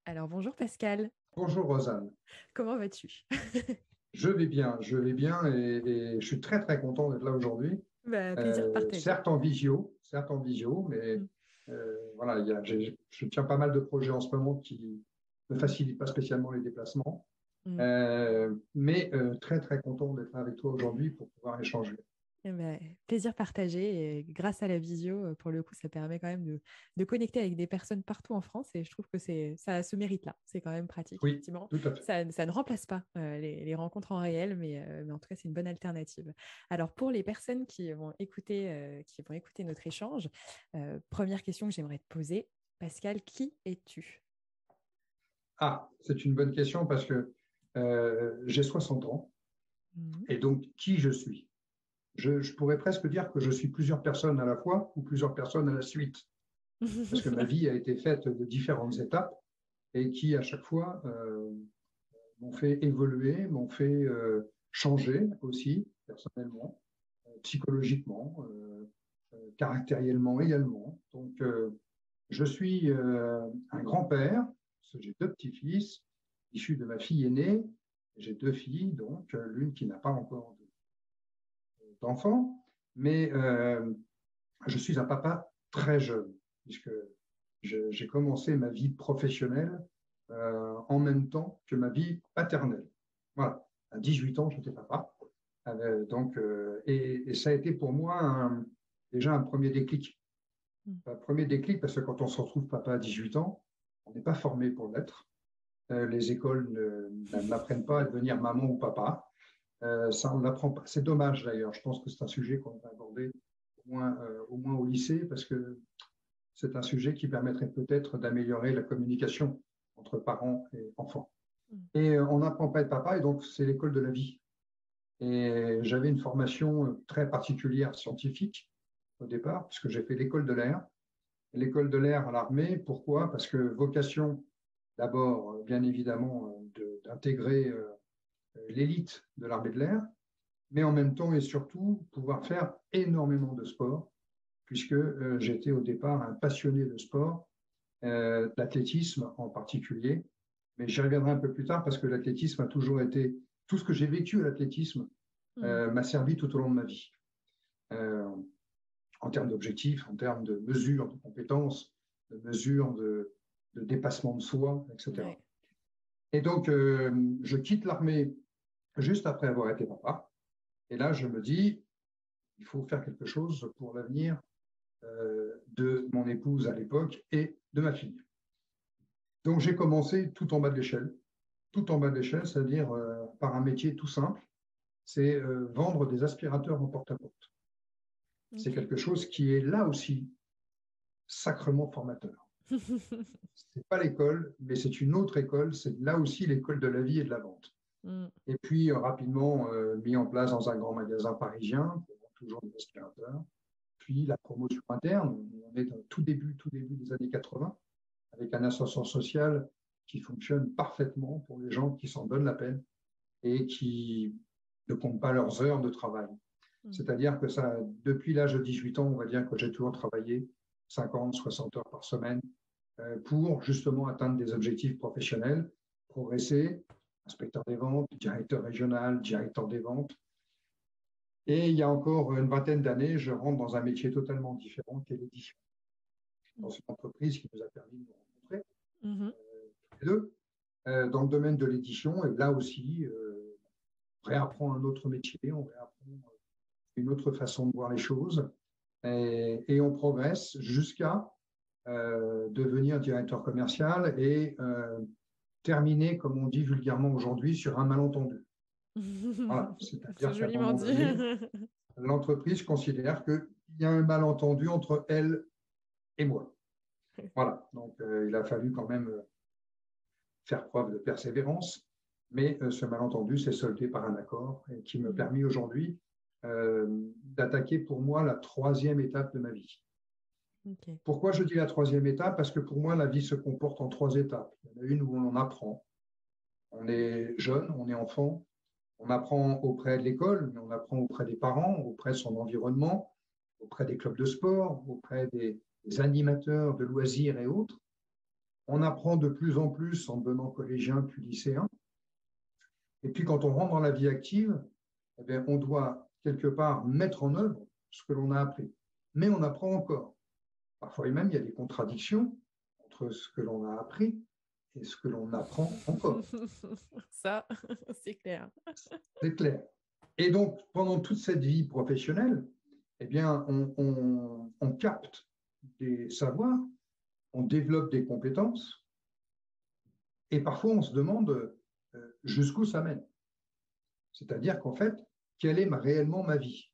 Alors bonjour Pascal, Bonjour Rosanne, comment vas-tu? je vais bien et je suis très très content d'être là aujourd'hui. Bah, plaisir partagé. Certes en visio, mais Mm. voilà, je tiens pas mal de projets en ce moment qui ne facilitent pas spécialement les déplacements, Mm. mais très très content d'être là avec toi aujourd'hui pour pouvoir échanger. Eh ben, plaisir partagé. Et grâce à la visio, pour le coup, ça permet quand même de connecter avec des personnes partout en France et je trouve que ça a ce mérite-là. C'est quand même pratique, Oui, effectivement. tout à fait. Ça ne remplace pas les rencontres en réel, mais en tout cas, c'est une bonne alternative. Alors, pour les personnes qui vont écouter notre échange, première question que j'aimerais te poser, Pascal, qui es-tu? Ah, c'est une bonne question parce que j'ai 60 ans Mhm. et donc qui je suis? Je pourrais presque dire que je suis plusieurs personnes à la fois ou plusieurs personnes à la suite, parce que ma vie a été faite de différentes étapes et qui, à chaque fois, m'ont fait évoluer, m'ont fait changer aussi, personnellement, psychologiquement, caractériellement également. Donc, je suis un grand-père, parce que j'ai deux petits-fils issus de ma fille aînée. J'ai deux filles, donc l'une qui n'a pas encore d'enfant, mais je suis un papa très jeune, puisque j'ai commencé ma vie professionnelle en même temps que ma vie paternelle. Voilà, à 18 ans, j'étais papa. Et ça a été pour moi déjà un premier déclic. Un premier déclic parce que quand on se retrouve papa à 18 ans, on n'est pas formé pour l'être. Les écoles n'apprennent pas à devenir maman ou papa. Ça, on l'apprend pas. C'est dommage d'ailleurs. Je pense que c'est un sujet qu'on va aborder au moins au lycée parce que c'est un sujet qui permettrait peut-être d'améliorer la communication entre parents et enfants. Et on n'apprend pas à être papa, et donc c'est l'école de la vie. Et j'avais une formation très particulière scientifique au départ, puisque j'ai fait l'école de l'air. L'école de l'air à l'armée, pourquoi? Parce que vocation, d'abord, bien évidemment, d'intégrer l'élite de l'armée de l'air, mais en même temps et surtout pouvoir faire énormément de sport, puisque j'étais au départ un passionné de sport, d'athlétisme en particulier. Mais j'y reviendrai un peu plus tard parce que l'athlétisme a toujours été, tout ce que j'ai vécu à l'athlétisme Mm. m'a servi tout au long de ma vie, euh, en termes d'objectifs, en termes de mesures de compétences, de mesures de dépassement de soi, etc. Ouais. Et donc, je quitte l'armée juste après avoir été papa. Et là, je me dis, il faut faire quelque chose pour l'avenir de mon épouse à l'époque et de ma fille. Donc, j'ai commencé tout en bas de l'échelle. Tout en bas de l'échelle, c'est-à-dire par un métier tout simple, c'est vendre des aspirateurs en porte-à-porte. C'est Ok. quelque chose qui est là aussi sacrement formateur. C'est pas l'école, mais c'est une autre école. C'est là aussi l'école de la vie et de la vente. Mm. Et puis rapidement mis en place dans un grand magasin parisien, pour vendre toujours des aspirateurs. Puis la promotion interne. On est au tout début des années 80, avec un ascenseur social qui fonctionne parfaitement pour les gens qui s'en donnent la peine et qui ne comptent pas leurs heures de travail. Mm. C'est-à-dire que ça, depuis l'âge de 18 ans, on va dire que j'ai toujours travaillé 50, 60 heures par semaine pour justement atteindre des objectifs professionnels, progresser, inspecteur des ventes, directeur régional, directeur des ventes. Et il y a encore une vingtaine d'années, je rentre dans un métier totalement différent qui est l'édition. Dans une entreprise qui nous a permis de nous rencontrer, Mhm. tous les deux, dans le domaine de l'édition. Et là aussi, on réapprend un autre métier, on réapprend une autre façon de voir les choses. Et on progresse jusqu'à devenir directeur commercial et terminer, comme on dit vulgairement aujourd'hui, sur un malentendu. Voilà, C'est c'est-à-dire qu'à un joliment moment dit. donné, l'entreprise considère qu'il y a un malentendu entre elle et moi. Voilà, donc il a fallu quand même faire preuve de persévérance, mais ce malentendu s'est soldé par un accord et qui me Mm. permet aujourd'hui d'attaquer pour moi la troisième étape de ma vie. Ok. Pourquoi je dis la troisième étape? Parce que pour moi, la vie se comporte en trois étapes. Il y en a une où on apprend. On est jeune, on est enfant, on apprend auprès de l'école, mais on apprend auprès des parents, auprès de son environnement, auprès des clubs de sport, auprès des animateurs de loisirs et autres. On apprend de plus en plus en devenant collégien puis lycéen. Et puis quand on rentre dans la vie active, eh bien, on doit quelque part mettre en œuvre ce que l'on a appris. Mais on apprend encore. Parfois même, il y a des contradictions entre ce que l'on a appris et ce que l'on apprend encore. Ça, c'est clair. C'est clair. Et donc, pendant toute cette vie professionnelle, eh bien, on capte des savoirs, on développe des compétences, et parfois on se demande jusqu'où ça mène. C'est-à-dire qu'en fait, quelle est réellement ma vie?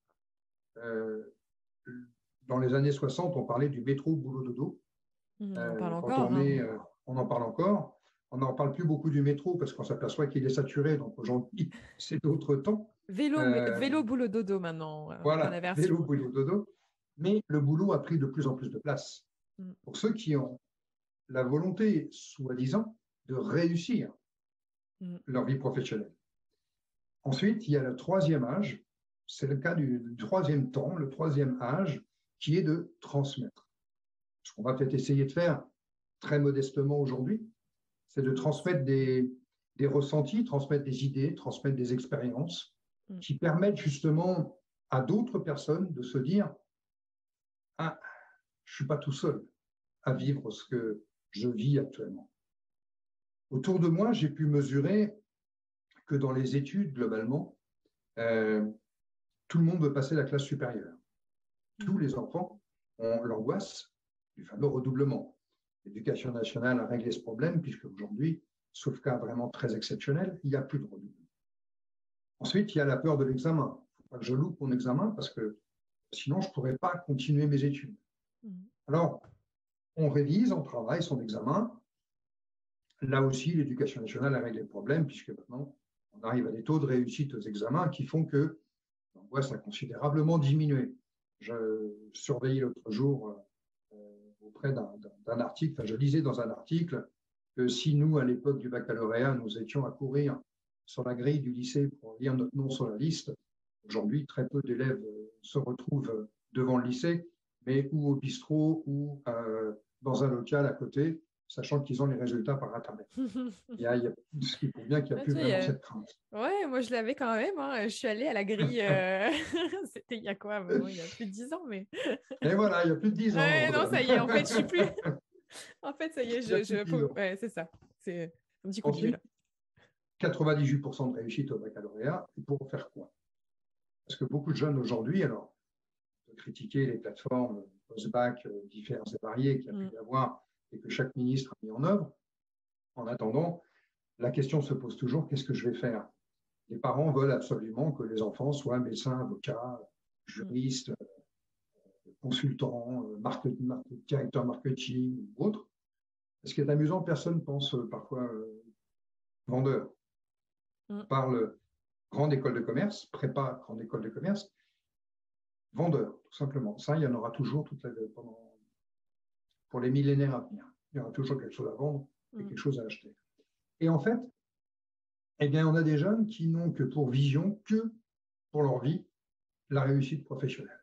Dans les années 60, on parlait du métro boulot dodo. On en parle Quand encore. on en parle encore. On n'en parle plus beaucoup du métro parce qu'on s'aperçoit qu'il est saturé. Donc aujourd'hui, c'est d'autres temps. Vélo, boulot, dodo maintenant. Voilà, vélo, boulot, dodo. Mais le boulot a pris de plus en plus de place. Pour ceux qui ont la volonté, soi-disant, de réussir leur vie professionnelle. Ensuite, il y a le troisième âge. C'est le cas du troisième temps, le troisième âge, qui est de transmettre. Ce qu'on va peut-être essayer de faire très modestement aujourd'hui, c'est de transmettre des ressentis, transmettre des idées, transmettre des expériences qui permettent justement à d'autres personnes de se dire « Ah, je ne suis pas tout seul à vivre ce que je vis actuellement. » Autour de moi, j'ai pu mesurer que dans les études, globalement, tout le monde veut passer la classe supérieure. Tous les enfants ont l'angoisse du fameux redoublement. L'éducation nationale a réglé ce problème, puisque aujourd'hui, sauf cas vraiment très exceptionnel, il n'y a plus de redoublement. Ensuite, il y a la peur de l'examen. Il ne faut pas que je loupe mon examen, parce que sinon, je ne pourrais pas continuer mes études. Alors, on révise, on travaille son examen. Là aussi, l'éducation nationale a réglé le problème, puisque maintenant, on arrive à des taux de réussite aux examens qui font que l'angoisse a considérablement diminué. Je surveillais l'autre jour auprès d'un article, enfin, je lisais dans un article que si nous, à l'époque du baccalauréat, nous étions à courir sur la grille du lycée pour lire notre nom sur la liste, aujourd'hui, très peu d'élèves se retrouvent devant le lycée, mais ou au bistrot ou dans un local à côté, sachant qu'ils ont les résultats par Internet. Il y a ce qui prouve bien qu'il n'y a plus vraiment cette crainte. Ouais, moi je l'avais quand même. Je suis allée à la grille. C'était il y a quoi? Bon, il y a plus de 10 ans, mais. Et voilà, il y a plus de 10 ans. Ouais, non, ça y est, en fait, je suis plus. En fait, ça y est, ouais, c'est ça. C'est un petit coup de gueule. 98% de réussite au baccalauréat. Et pour faire quoi? Parce que beaucoup de jeunes aujourd'hui, alors, on peut critiquer les plateformes post-bac diverses et variées qu'il y a pu y avoir et que chaque ministre a mis en œuvre. En attendant, la question se pose toujours, qu'est-ce que je vais faire? Les parents veulent absolument que les enfants soient médecins, avocats, juristes, consultants, directeurs marketing ou autres. Ce qui est amusant, personne pense parfois vendeur. On parle grande école de commerce, prépa, grande école de commerce, vendeur, tout simplement. Ça, il y en aura toujours pour les millénaires à venir. Il y aura toujours quelque chose à vendre et quelque chose à acheter. Et en fait, eh bien, on a des jeunes qui n'ont que pour vision, que pour leur vie, la réussite professionnelle.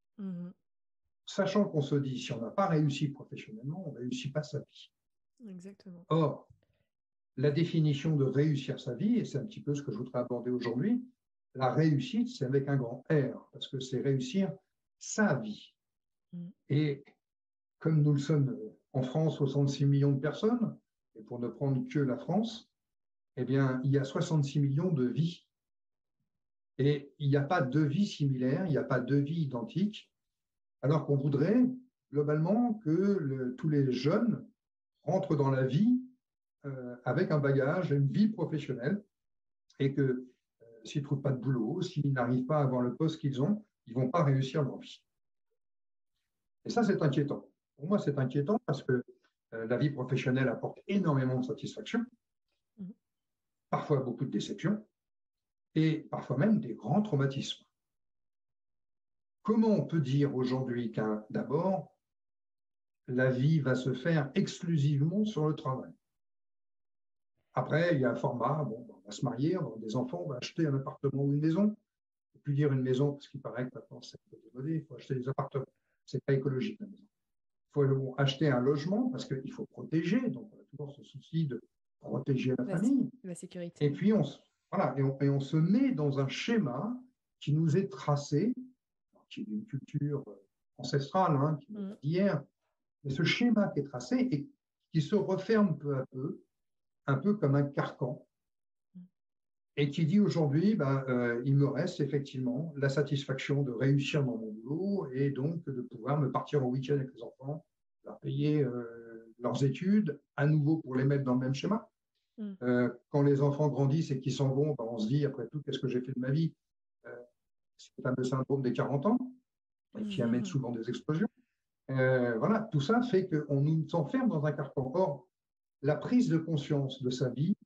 Sachant qu'on se dit, si on n'a pas réussi professionnellement, on ne réussit pas sa vie. Exactement. Or, la définition de réussir sa vie, et c'est un petit peu ce que je voudrais aborder aujourd'hui, la réussite, c'est avec un grand R, parce que c'est réussir sa vie. Et comme nous le sommes en France, 66 millions de personnes, et pour ne prendre que la France, eh bien, il y a 66 millions de vies. Et il n'y a pas de vie similaire, il n'y a pas de vie identique, alors qu'on voudrait globalement que tous les jeunes rentrent dans la vie avec un bagage, une vie professionnelle, et que s'ils ne trouvent pas de boulot, s'ils n'arrivent pas à avoir le poste qu'ils ont, ils ne vont pas réussir leur vie. Et ça, c'est inquiétant. Pour moi, c'est inquiétant parce que la vie professionnelle apporte énormément de satisfaction, parfois beaucoup de déceptions, et parfois même des grands traumatismes. Comment on peut dire aujourd'hui d'abord, la vie va se faire exclusivement sur le travail? Après, il y a un format, bon, on va se marier, on va avoir des enfants, on va acheter un appartement ou une maison. Il ne faut plus dire une maison, parce qu'il paraît que maintenant c'est un peu démodé, il faut acheter des appartements. Ce n'est pas écologique, la maison. faut acheter un logement parce qu'il faut protéger. Donc, on a toujours ce souci de protéger la famille. La sécurité. Et puis, on se met dans un schéma qui nous est tracé, qui est d'une culture ancestrale, hein, qui est d'hier. Mais ce schéma qui est tracé et qui se referme peu à peu, un peu comme un carcan, et qui dit aujourd'hui, il me reste effectivement la satisfaction de réussir dans mon boulot et donc de pouvoir me partir au week-end avec les enfants, leur payer leurs études, à nouveau pour les mettre dans le même schéma. Quand les enfants grandissent et qu'ils s'en vont, on se dit, après tout, qu'est-ce que j'ai fait de ma vie? C'est le fameux syndrome des 40 ans, qui amène souvent des explosions. Voilà, tout ça fait qu'on nous enferme dans un carcan. Or, la prise de conscience de sa vie,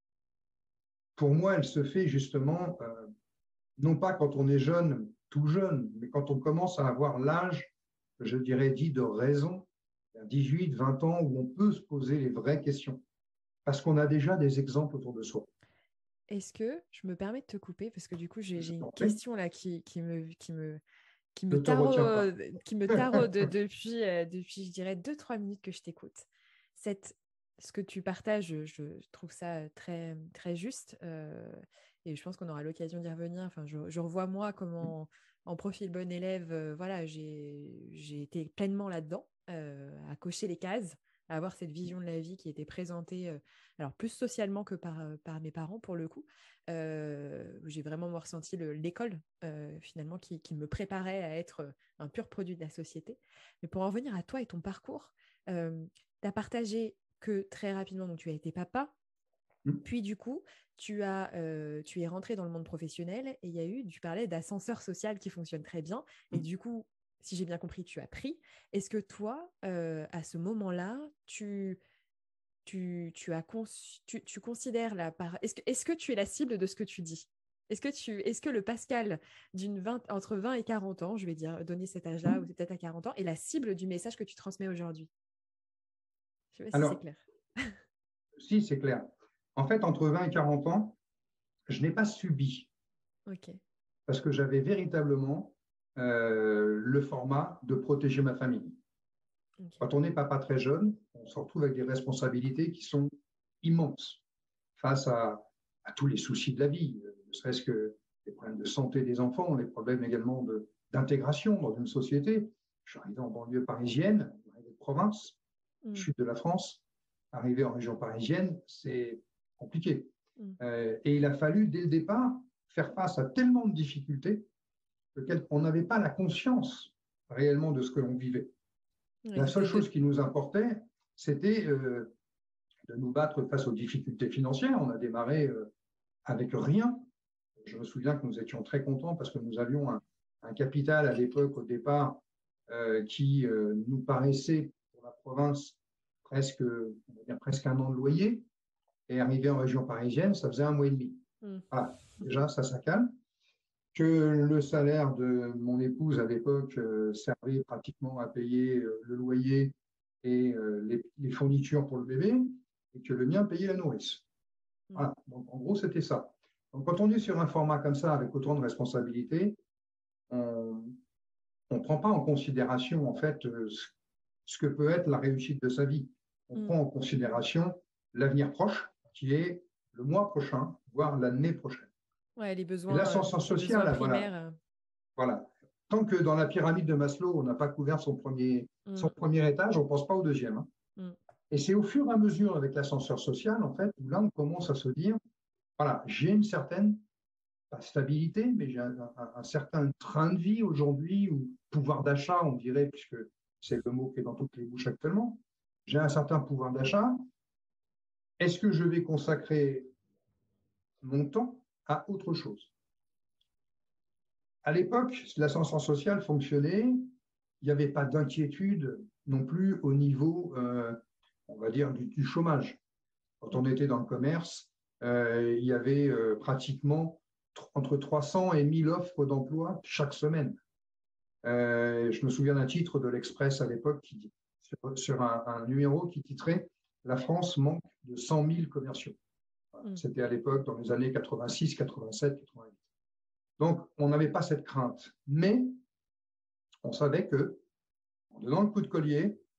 pour moi, elle se fait justement, non pas quand on est jeune, tout jeune, mais quand on commence à avoir l'âge, je dirais, dit de raison, à 18, 20 ans, où on peut se poser les vraies questions, parce qu'on a déjà des exemples autour de soi. Est-ce que je me permets de te couper, parce que du coup, j'ai une question là qui me taraude depuis, je dirais, 2-3 minutes que je t'écoute. Ce que tu partages, je trouve ça très, très juste. Et je pense qu'on aura l'occasion d'y revenir. Enfin, je revois moi comment, en profil bon élève, voilà, j'ai été pleinement là-dedans, à cocher les cases, à avoir cette vision de la vie qui était présentée, alors plus socialement que par mes parents pour le coup. J'ai vraiment ressenti l'école finalement qui me préparait à être un pur produit de la société. Mais pour en revenir à toi et ton parcours, tu as partagé que très rapidement, donc tu as été papa, puis du coup, tu es rentré dans le monde professionnel et tu parlais d'ascenseur social qui fonctionne très bien. Et du coup, si j'ai bien compris, tu as pris. Est-ce que toi, à ce moment-là, tu considères est-ce que tu es la cible de ce que tu dis? Est-ce que le Pascal entre 20 et 40 ans, je vais donner cet âge-là, ou peut-être à 40 ans, est la cible du message que tu transmets aujourd'hui? Je sais pas si c'est clair. Si, c'est clair. En fait, entre 20 et 40 ans, je n'ai pas subi. Parce que j'avais véritablement le format de protéger ma famille. Quand on est papa très jeune, on se retrouve avec des responsabilités qui sont immenses face à tous les soucis de la vie, ne serait-ce que les problèmes de santé des enfants, les problèmes également d'intégration dans une société. Je suis arrivé en banlieue parisienne, arrivé de province, sud de la France, arrivé en région parisienne, c'est compliqué. Et il a fallu, dès le départ, faire face à tellement de difficultés qu'on n'avait pas la conscience réellement de ce que l'on vivait. La seule chose qui nous importait, c'était de nous battre face aux difficultés financières. On a démarré avec rien. Je me souviens que nous étions très contents parce que nous avions un capital à l'époque, au départ, qui nous paraissait, pour la province, presque 1 an de loyer. Et arrivé en région parisienne, ça faisait 1 mois et demi. Voilà, déjà, ça calme. Que le salaire de mon épouse à l'époque servait pratiquement à payer le loyer et les fournitures pour le bébé, et que le mien payait la nourrice. Voilà. Donc, en gros, c'était ça. Donc, quand on est sur un format comme ça, avec autant de responsabilités, on ne prend pas en considération, en fait, ce que peut être la réussite de sa vie. On prend en considération l'avenir proche, qui est le mois prochain, voire l'année prochaine. Ouais, les besoins, l'ascenseur social, primaires. Voilà. Tant que dans la pyramide de Maslow, on n'a pas couvert son premier étage, on ne pense pas au deuxième. Et c'est au fur et à mesure, avec l'ascenseur social, en fait, où là, on commence à se dire, voilà, j'ai une certaine, pas stabilité, mais j'ai un certain train de vie aujourd'hui, ou pouvoir d'achat, on dirait, puisque c'est le mot qui est dans toutes les bouches actuellement. J'ai un certain pouvoir d'achat. Est-ce que je vais consacrer mon temps à autre chose? À l'époque, l'ascenseur social fonctionnait, il n'y avait pas d'inquiétude non plus au niveau, on va dire, du chômage. Quand on était dans le commerce, il y avait pratiquement entre 300 et 1000 offres d'emploi chaque semaine. Je me souviens d'un titre de l'Express à l'époque sur un numéro qui titrait « La France manque de 100 000 commerciaux ». C'était à l'époque dans les années 86, 87, 88. Donc, on n'avait pas cette crainte. Mais on savait que, en donnant le coup de collier,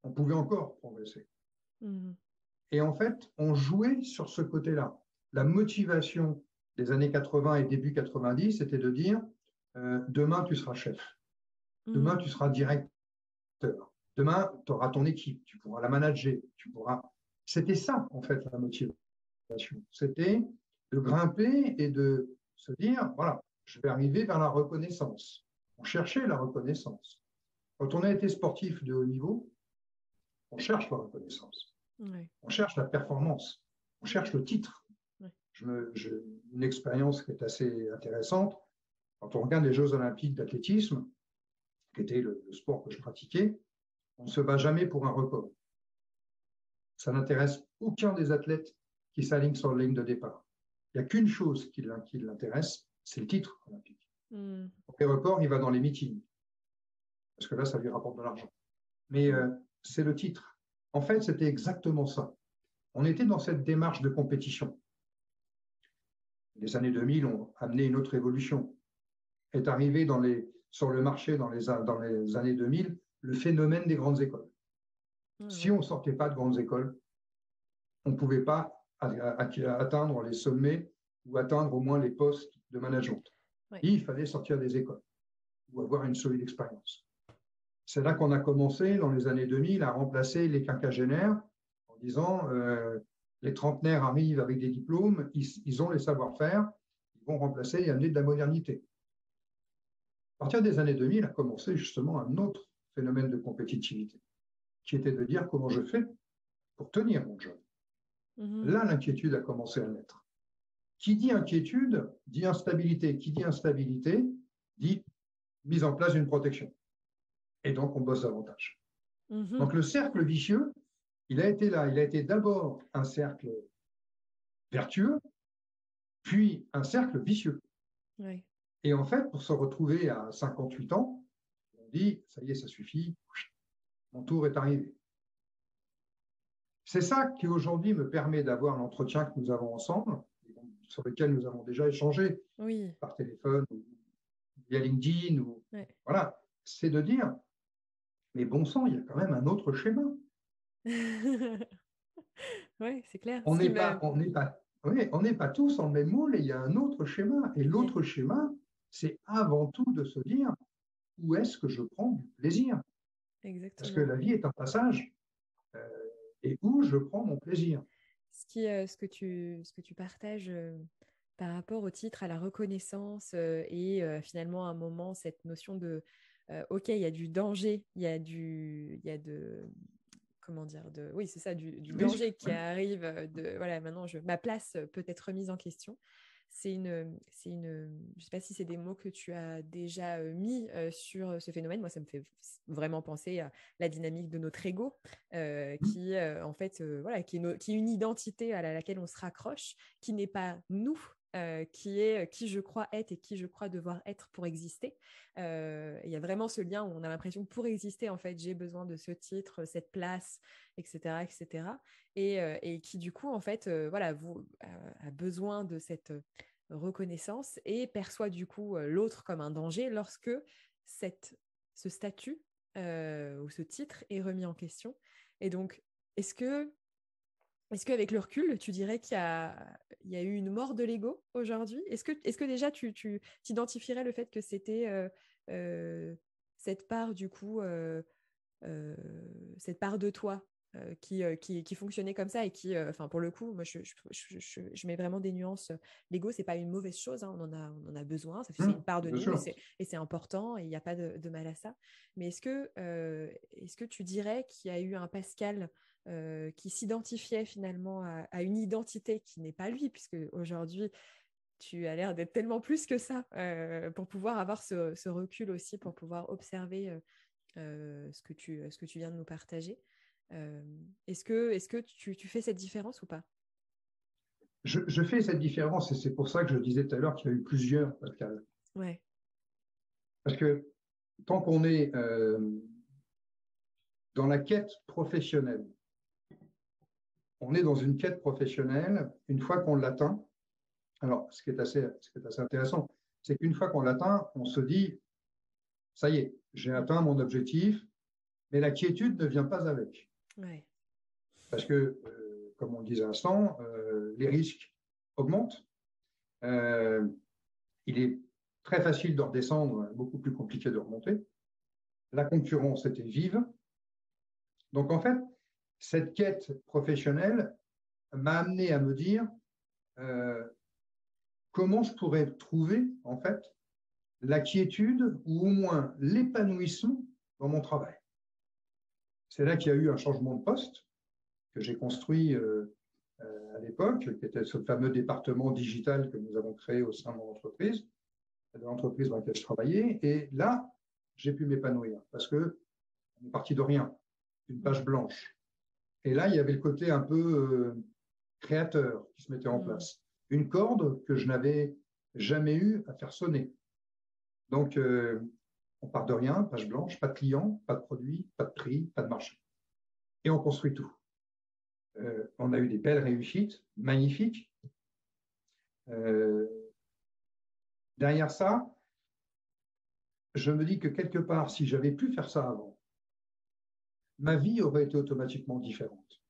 On pouvait encore progresser. Mhm. Et en fait, on jouait sur ce côté-là. La motivation des années 80 et début 90, c'était de dire demain, tu seras chef. Demain, tu seras directeur. Demain, tu auras ton équipe, tu pourras la manager, tu pourras. C'était ça, en fait, la motivation. C'était de grimper et de se dire voilà, je vais arriver vers la reconnaissance. On cherchait la reconnaissance. Quand on a été sportif de haut niveau, on cherche la reconnaissance. Ouais. On cherche la performance. On cherche le titre. Ouais. Une expérience qui est assez intéressante. Quand on regarde les Jeux olympiques d'athlétisme, qui était le sport que je pratiquais, on ne se bat jamais pour un record. Ça n'intéresse aucun des athlètes qui s'alignent sur la ligne de départ. Il n'y a qu'une chose qui l'intéresse, c'est le titre olympique. Pour les records, il va dans les meetings, parce que là, ça lui rapporte de l'argent. Mais c'est le titre. En fait, c'était exactement ça. On était dans cette démarche de compétition. Les années 2000 ont amené une autre évolution. Est arrivé sur le marché dans les années 2000 le phénomène des grandes écoles. Si on ne sortait pas de grandes écoles, on ne pouvait pas atteindre les sommets ou atteindre au moins les postes de management. Ouais. Il fallait sortir des écoles ou avoir une solide expérience. C'est là qu'on a commencé, dans les années 2000, à remplacer les quinquagénaires en disant les trentenaires arrivent avec des diplômes, ils ont les savoir-faire, ils vont remplacer et amener de la modernité. À partir des années 2000 a commencé justement un autre phénomène de compétitivité, qui était de dire comment je fais pour tenir mon job. Là, l'inquiétude a commencé à naître. Qui dit inquiétude, dit instabilité. Qui dit instabilité, dit mise en place d'une protection. Et donc, on bosse davantage. Donc, le cercle vicieux, il a été là. Il a été d'abord un cercle vertueux, puis un cercle vicieux. Oui. Et en fait, pour se retrouver à 58 ans, on dit, ça y est, ça suffit, mon tour est arrivé. C'est ça qui aujourd'hui me permet d'avoir l'entretien que nous avons ensemble, sur lequel nous avons déjà échangé par téléphone ou via LinkedIn. Voilà, c'est de dire, mais bon sang, il y a quand même un autre schéma. Oui, c'est clair. On n'est pas tous dans le même moule et il y a un autre schéma. Et l'autre schéma, c'est avant tout de se dire, où est-ce que je prends du plaisir? Exactement. Parce que la vie est un passage. Et où je prends mon plaisir. Ce que tu partages par rapport au titre, à la reconnaissance et finalement à un moment, cette notion de OK, il y a du danger, il y a comment dire, oui, c'est ça, du danger qui arrive, voilà, maintenant, ma place peut être remise en question. Je ne sais pas si c'est des mots que tu as déjà mis sur ce phénomène. Moi, ça me fait vraiment penser à la dynamique de notre ego, qui en fait, voilà, qui est une identité à laquelle on se raccroche, qui n'est pas nous, qui est qui je crois être et qui je crois devoir être pour exister. Il y a vraiment ce lien où on a l'impression que pour exister, en fait, j'ai besoin de ce titre, cette place, etc., etc. Et qui du coup, en fait, voilà, a besoin de cette reconnaissance et perçoit du coup l'autre comme un danger lorsque ce statut ou ce titre est remis en question. Et donc, est-ce qu'avec le recul, tu dirais qu'il y a eu une mort de l'ego aujourd'hui? Est-ce que déjà tu t'identifierais le fait que c'était cette part du coup, cette part de toi qui fonctionnait comme ça et qui, pour le coup, moi je mets vraiment des nuances. L'ego, c'est pas une mauvaise chose, hein, on en a besoin, c'est une part de nous et c'est important et il n'y a pas de mal à ça. Mais est-ce que tu dirais qu'il y a eu un Pascal qui s'identifiait finalement à une identité qui n'est pas lui, puisque aujourd'hui tu as l'air d'être tellement plus que ça pour pouvoir avoir ce recul aussi, pour pouvoir observer ce que tu viens de nous partager. Est-ce que tu fais cette différence ou pas? Je fais cette différence et c'est pour ça que je disais tout à l'heure qu'il y a eu plusieurs Pascal. Ouais. Parce que tant qu'on est dans la quête professionnelle, on est dans une quête professionnelle, une fois qu'on l'atteint, alors ce qui est assez intéressant, c'est qu'une fois qu'on l'atteint, on se dit, ça y est, j'ai atteint mon objectif, mais la quiétude ne vient pas avec. Ouais. Parce que, comme on le disait à l'instant, les risques augmentent. Il est très facile de redescendre, beaucoup plus compliqué de remonter. La concurrence était vive. Donc, en fait, cette quête professionnelle m'a amené à me dire comment je pourrais trouver, en fait, la quiétude ou au moins l'épanouissement dans mon travail. C'est là qu'il y a eu un changement de poste que j'ai construit à l'époque, qui était ce fameux département digital que nous avons créé au sein de mon entreprise, de l'entreprise dans laquelle je travaillais. Et là, j'ai pu m'épanouir parce que on est parti de rien, d'une page blanche. Et là, il y avait le côté un peu créateur qui se mettait en place. Une corde que je n'avais jamais eu à faire sonner. Donc, on part de rien, page blanche, pas de client, pas de produit, pas de prix, pas de marché. Et on construit tout. On a eu des belles réussites, magnifiques. Derrière ça, je me dis que quelque part, si j'avais pu faire ça avant, ma vie aurait été automatiquement différente.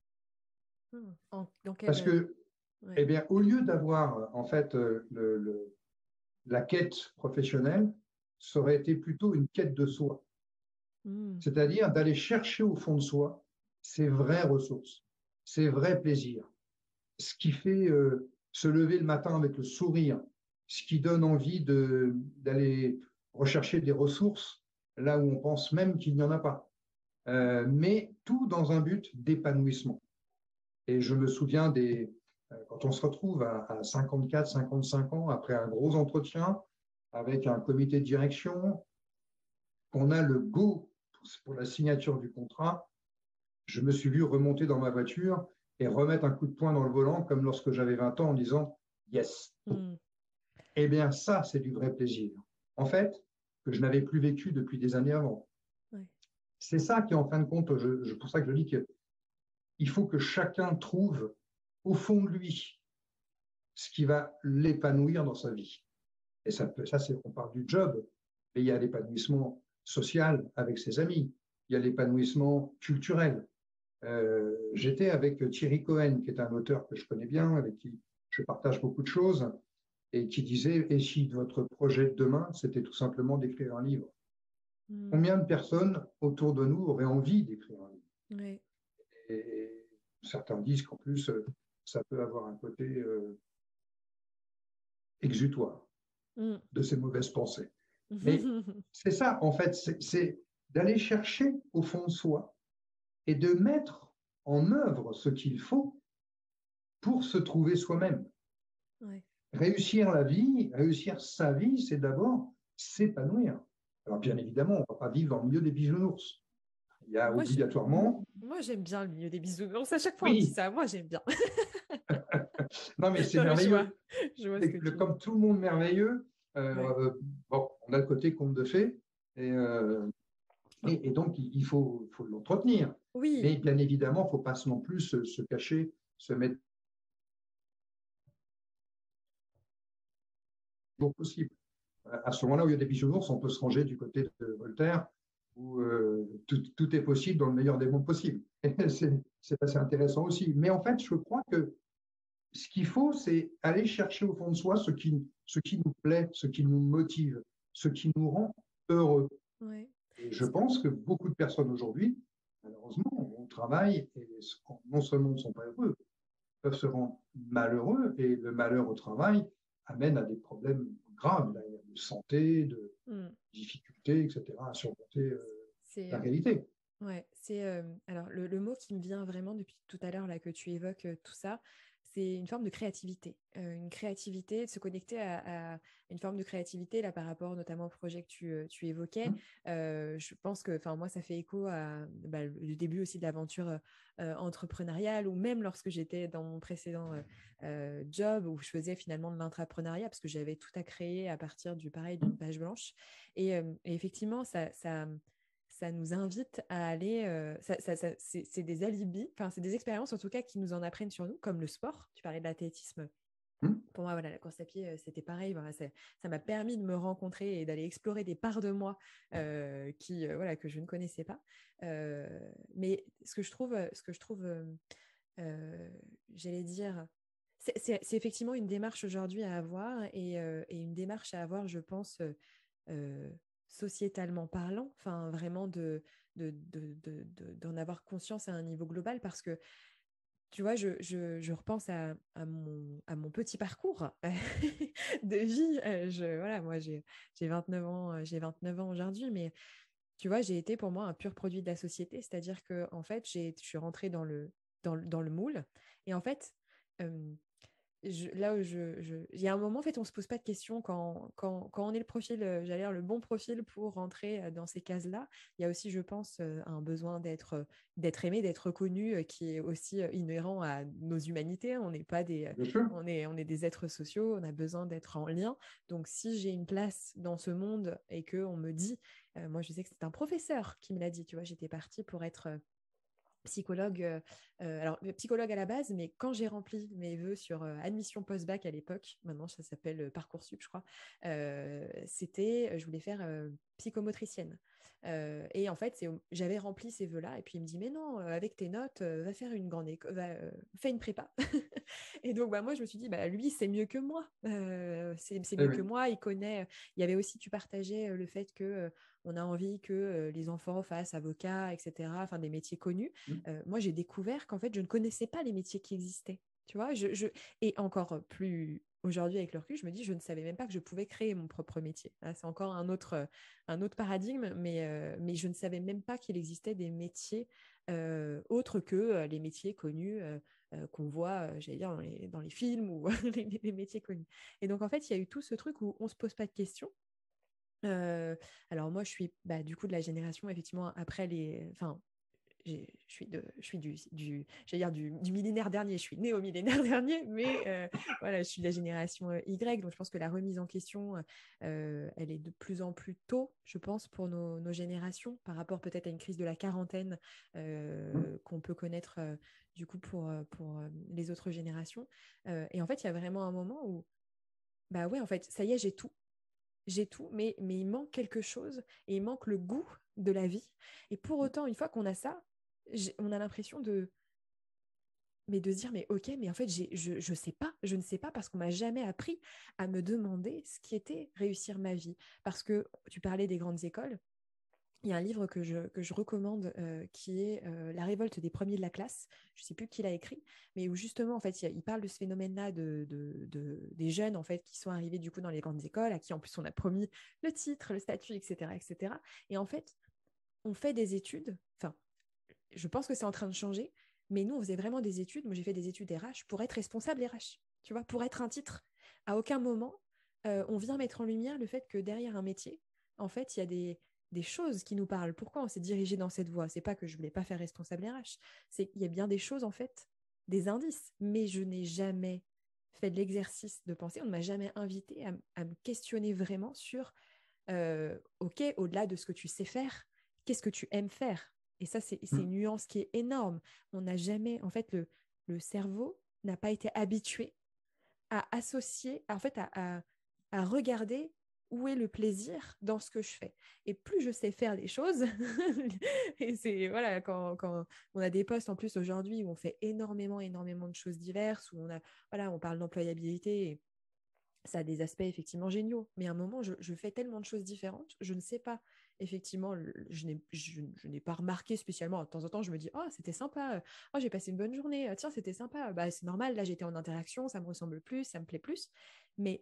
Parce que, eh bien, au lieu d'avoir en fait la quête professionnelle, ça aurait été plutôt une quête de soi. C'est-à-dire d'aller chercher au fond de soi ses vraies ressources, ses vrais plaisirs, ce qui fait se lever le matin avec le sourire, ce qui donne envie d'aller rechercher des ressources là où on pense même qu'il n'y en a pas. Mais tout dans un but d'épanouissement. Et je me souviens quand on se retrouve à 54, 55 ans, après un gros entretien, avec un comité de direction, qu'on a le go pour la signature du contrat, je me suis vu remonter dans ma voiture et remettre un coup de poing dans le volant, comme lorsque j'avais 20 ans, en disant « yes ». Eh bien, ça, c'est du vrai plaisir. En fait, que je n'avais plus vécu depuis des années avant. Ouais. C'est ça qui, en fin de compte, pour ça que je dis qu'il faut que chacun trouve au fond de lui ce qui va l'épanouir dans sa vie. Et on parle du job, mais il y a l'épanouissement social avec ses amis, il y a l'épanouissement culturel. J'étais avec Thierry Cohen, qui est un auteur que je connais bien, avec qui je partage beaucoup de choses, et qui disait « Et si votre projet de demain, c'était tout simplement d'écrire un livre ?» Combien de personnes autour de nous auraient envie d'écrire un livre? Oui. Et certains disent qu'en plus, ça peut avoir un côté exutoire de ces mauvaises pensées. Mais c'est ça, en fait, c'est d'aller chercher au fond de soi et de mettre en œuvre ce qu'il faut pour se trouver soi-même. Ouais. Réussir la vie, réussir sa vie, c'est d'abord s'épanouir. Alors, bien évidemment, on ne va pas vivre dans le milieu des bisounours. Il y a obligatoirement… Moi, j'aime bien le milieu des bisounours. À chaque fois, on dit ça. Moi, j'aime bien. Non, mais c'est merveilleux. Je vois ce que tu comme tout le monde merveilleux, bon, on a le côté conte de fées. Et donc, il faut l'entretenir. Oui. Mais bien évidemment, il ne faut pas non plus se cacher, se mettre possible. À ce moment-là, où il y a des bisounours, on peut se ranger du côté de Voltaire, où tout est possible dans le meilleur des mondes possibles. C'est assez intéressant aussi. Mais en fait, je crois que ce qu'il faut, c'est aller chercher au fond de soi ce qui nous plaît, ce qui nous motive, ce qui nous rend heureux. Ouais. Et je pense que beaucoup de personnes aujourd'hui, malheureusement, au travail, et non seulement ne sont pas heureux, peuvent se rendre malheureux, et le malheur au travail amène à des problèmes graves de santé, de difficultés, etc., à surmonter la réalité. Ouais, alors le mot qui me vient vraiment depuis tout à l'heure là que tu évoques tout ça, c'est une forme de créativité, de se connecter à une forme de créativité là par rapport notamment au projet que tu évoquais. Je pense que, enfin moi, ça fait écho à le début aussi de l'aventure entrepreneuriale, ou même lorsque j'étais dans mon précédent job où je faisais finalement de l'intrapreneuriat parce que j'avais tout à créer à partir d'une page blanche. Et effectivement, ça nous invite à aller, c'est des alibis, enfin c'est des expériences en tout cas qui nous en apprennent sur nous, comme le sport. Tu parlais de l'athlétisme Pour moi, voilà, la course à pied, c'était pareil. Voilà, ça m'a permis de me rencontrer et d'aller explorer des parts de moi voilà, que je ne connaissais pas. Mais ce que je trouve j'allais dire, c'est effectivement une démarche aujourd'hui à avoir et une démarche à avoir, je pense, euh, sociétalement parlant, enfin vraiment d'en avoir conscience à un niveau global parce que tu vois, je repense à mon petit parcours de vie. Voilà, moi, j'ai 29 ans, j'ai 29 ans aujourd'hui, mais tu vois, j'ai été pour moi un pur produit de la société, c'est-à-dire que en fait, je suis rentrée dans le moule. Et en fait, euh, là où il y a un moment, en fait, on ne se pose pas de questions quand on est le profil, j'allais dire, le bon profil pour rentrer dans ces cases-là. Il y a aussi, je pense, un besoin d'être aimé, d'être reconnu, qui est aussi inhérent à nos humanités. On n'est pas Bien sûr. on est des êtres sociaux, on a besoin d'être en lien. Donc, si j'ai une place dans ce monde et qu'on me dit, moi, je sais que c'est un professeur qui me l'a dit, tu vois, j'étais partie pour être psychologue, psychologue à la base, mais quand j'ai rempli mes vœux sur admission post-bac à l'époque, maintenant ça s'appelle Parcoursup, je crois, je voulais faire psychomotricienne. Et en fait, j'avais rempli ces vœux-là, et puis il me dit, mais non, avec tes notes, va faire une grande école, fais une prépa. Et donc, bah, moi, je me suis dit, bah, lui, c'est mieux que moi. C'est Eh mieux oui. que moi. Il connaît. Il y avait aussi, tu partageais le fait que on a envie que les enfants fassent avocat, etc., enfin des métiers connus. Moi, j'ai découvert qu'en fait, je ne connaissais pas les métiers qui existaient. Tu vois, et encore plus aujourd'hui avec le recul, je me dis, je ne savais même pas que je pouvais créer mon propre métier. Là, c'est encore un autre paradigme, mais je ne savais même pas qu'il existait des métiers autres que les métiers connus qu'on voit, j'allais dire, dans les films ou les métiers connus. Et donc, en fait, il y a eu tout ce truc où on ne se pose pas de questions. Alors moi, je suis du coup de la génération, effectivement, après Enfin, je suis j'allais dire du millénaire dernier, je suis née au millénaire dernier, mais voilà, je suis de la génération Y, donc je pense que la remise en question, elle est de plus en plus tôt, je pense, pour nos générations, par rapport peut-être à une crise de la quarantaine qu'on peut connaître du coup pour les autres générations. Et en fait, il y a vraiment un moment où, bah ouais, en fait, ça y est, j'ai tout, mais il manque quelque chose et il manque le goût de la vie. Et pour autant, une fois qu'on a ça, on a l'impression de se dire, mais ok, mais en fait, je sais pas, je ne sais pas parce qu'on m'a jamais appris à me demander ce qui était réussir ma vie. Parce que tu parlais des grandes écoles. Il y a un livre que je recommande qui est La révolte des premiers de la classe. Je ne sais plus qui l'a écrit, mais où justement, en fait, il parle de ce phénomène-là des jeunes en fait, qui sont arrivés du coup dans les grandes écoles, à qui en plus on a promis le titre, le statut, etc. etc. Et cetera. Et en fait, on fait des études, enfin, je pense que c'est en train de changer, mais nous, on faisait vraiment des études. Moi, j'ai fait des études RH pour être responsable RH, tu vois, pour être un titre. À aucun moment, on vient mettre en lumière le fait que derrière un métier, en fait, il y a des choses qui nous parlent. Pourquoi on s'est dirigé dans cette voie? C'est pas que je voulais pas faire responsable RH, c'est qu'il y a bien des choses, en fait, des indices. Mais je n'ai jamais fait de l'exercice de pensée. On ne m'a jamais invité à me questionner vraiment sur, OK, au-delà de ce que tu sais faire, qu'est-ce que tu aimes faire? Et ça, c'est une nuance qui est énorme. On n'a jamais, en fait, le cerveau n'a pas été habitué à associer, en fait, à regarder où est le plaisir dans ce que je fais. Et plus je sais faire les choses, et c'est, voilà, quand on a des postes en plus aujourd'hui où on fait énormément, énormément de choses diverses, où voilà, on parle d'employabilité, et ça a des aspects effectivement géniaux. Mais à un moment, je fais tellement de choses différentes, je ne sais pas. Effectivement, je n'ai pas remarqué spécialement. De temps en temps, je me dis, oh, c'était sympa. Oh, j'ai passé une bonne journée. Tiens, c'était sympa. Bah, c'est normal. Là, j'étais en interaction. Ça me ressemble plus. Ça me plaît plus. Mais,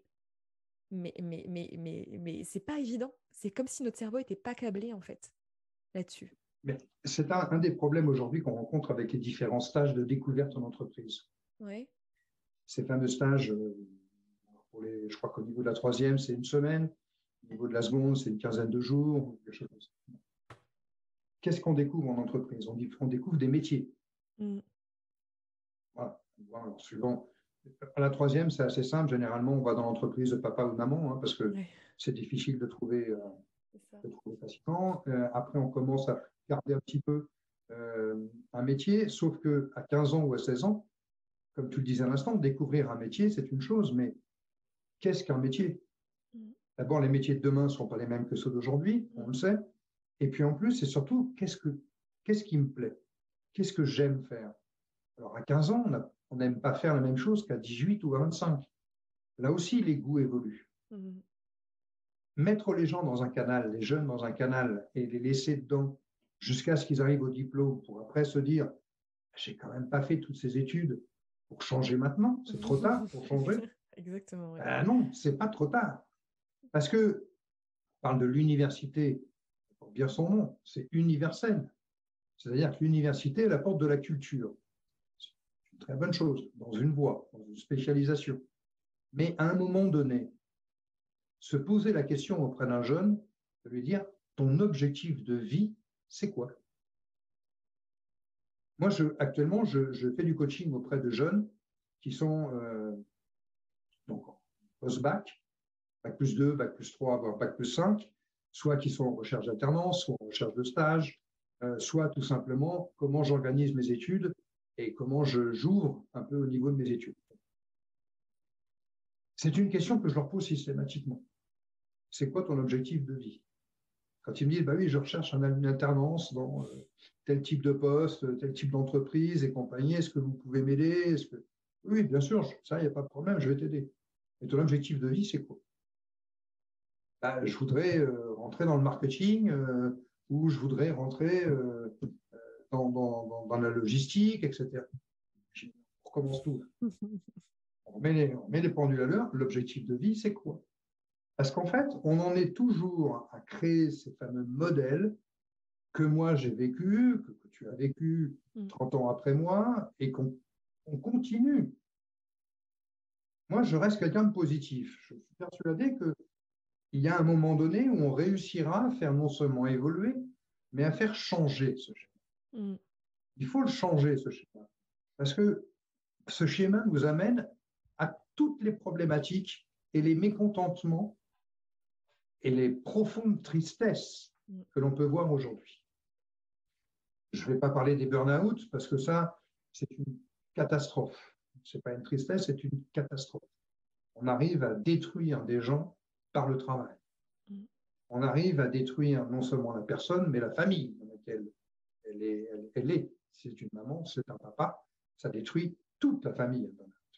mais c'est pas évident. C'est comme si notre cerveau n'était pas câblé, en fait, là-dessus. Mais c'est un des problèmes aujourd'hui qu'on rencontre avec les différents stages de découverte en entreprise. Ouais. Ces fameux stages, je crois qu'au niveau de la troisième, c'est une semaine. Au niveau de la seconde, c'est une quinzaine de jours. Quelque chose comme ça. Qu'est-ce qu'on découvre en entreprise? On découvre des métiers. Mm. Voilà. Alors, suivant. À la troisième, c'est assez simple. Généralement, on va dans l'entreprise de papa ou de maman, parce que Ouais, c'est difficile c'est ça. de trouver facilement. Après, on commence à regarder un petit peu un métier, sauf qu'à 15 ans ou à 16 ans, comme tu le disais à l'instant, découvrir un métier, c'est une chose, mais qu'est-ce qu'un métier? D'abord, les métiers de demain ne seront pas les mêmes que ceux d'aujourd'hui, on le sait. Et puis en plus, c'est surtout qu'est-ce qui me plaît? Qu'est-ce que j'aime faire? Alors à 15 ans, on n'aime pas faire la même chose qu'à 18 ou à 25. Là aussi, les goûts évoluent. Mettre les gens dans un canal, les jeunes dans un canal, et les laisser dedans jusqu'à ce qu'ils arrivent au diplôme pour après se dire j'ai quand même pas fait toutes ces études pour changer maintenant, c'est trop tard pour changer. Exactement. Oui. Non, c'est pas trop tard. Parce que on parle de l'université, pour bien son nom, c'est universel. C'est-à-dire que l'université, elle apporte de la culture. C'est une très bonne chose, dans une voie, dans une spécialisation. Mais à un moment donné, se poser la question auprès d'un jeune, de lui dire, ton objectif de vie, c'est quoi? Moi, actuellement, je fais du coaching auprès de jeunes qui sont donc post-bac, bac plus 2, bac plus 3, voire bac plus 5, soit qui sont en recherche d'alternance, soit en recherche de stage, soit tout simplement comment j'organise mes études et comment j'ouvre un peu au niveau de mes études. C'est une question que je leur pose systématiquement. C'est quoi ton objectif de vie? Quand ils me disent, bah oui, je recherche une alternance dans tel type de poste, tel type d'entreprise et compagnie, est-ce que vous pouvez m'aider? Oui, bien sûr, ça, il n'y a pas de problème, je vais t'aider. Et ton objectif de vie, c'est quoi? Bah, je voudrais rentrer dans le marketing ou je voudrais rentrer dans la logistique, etc. On recommence tout. On met les pendules à l'heure. L'objectif de vie, c'est quoi? Parce qu'en fait, on en est toujours à créer ces fameux modèles que moi j'ai vécu, que tu as vécu 30 ans après moi, et qu'on continue. Moi, je reste quelqu'un de positif. Je suis persuadé qu'il y a un moment donné où on réussira à faire non seulement évoluer, mais à faire changer ce schéma. Il faut le changer, ce schéma. Parce que ce schéma nous amène à toutes les problématiques et les mécontentements et les profondes tristesses que l'on peut voir aujourd'hui. Je ne vais pas parler des burn-out parce que ça, c'est une catastrophe. Ce n'est pas une tristesse, c'est une catastrophe. On arrive à détruire des gens par le travail. On arrive à détruire non seulement la personne, mais la famille dans laquelle elle est. C'est une maman, c'est un papa, ça détruit toute la famille.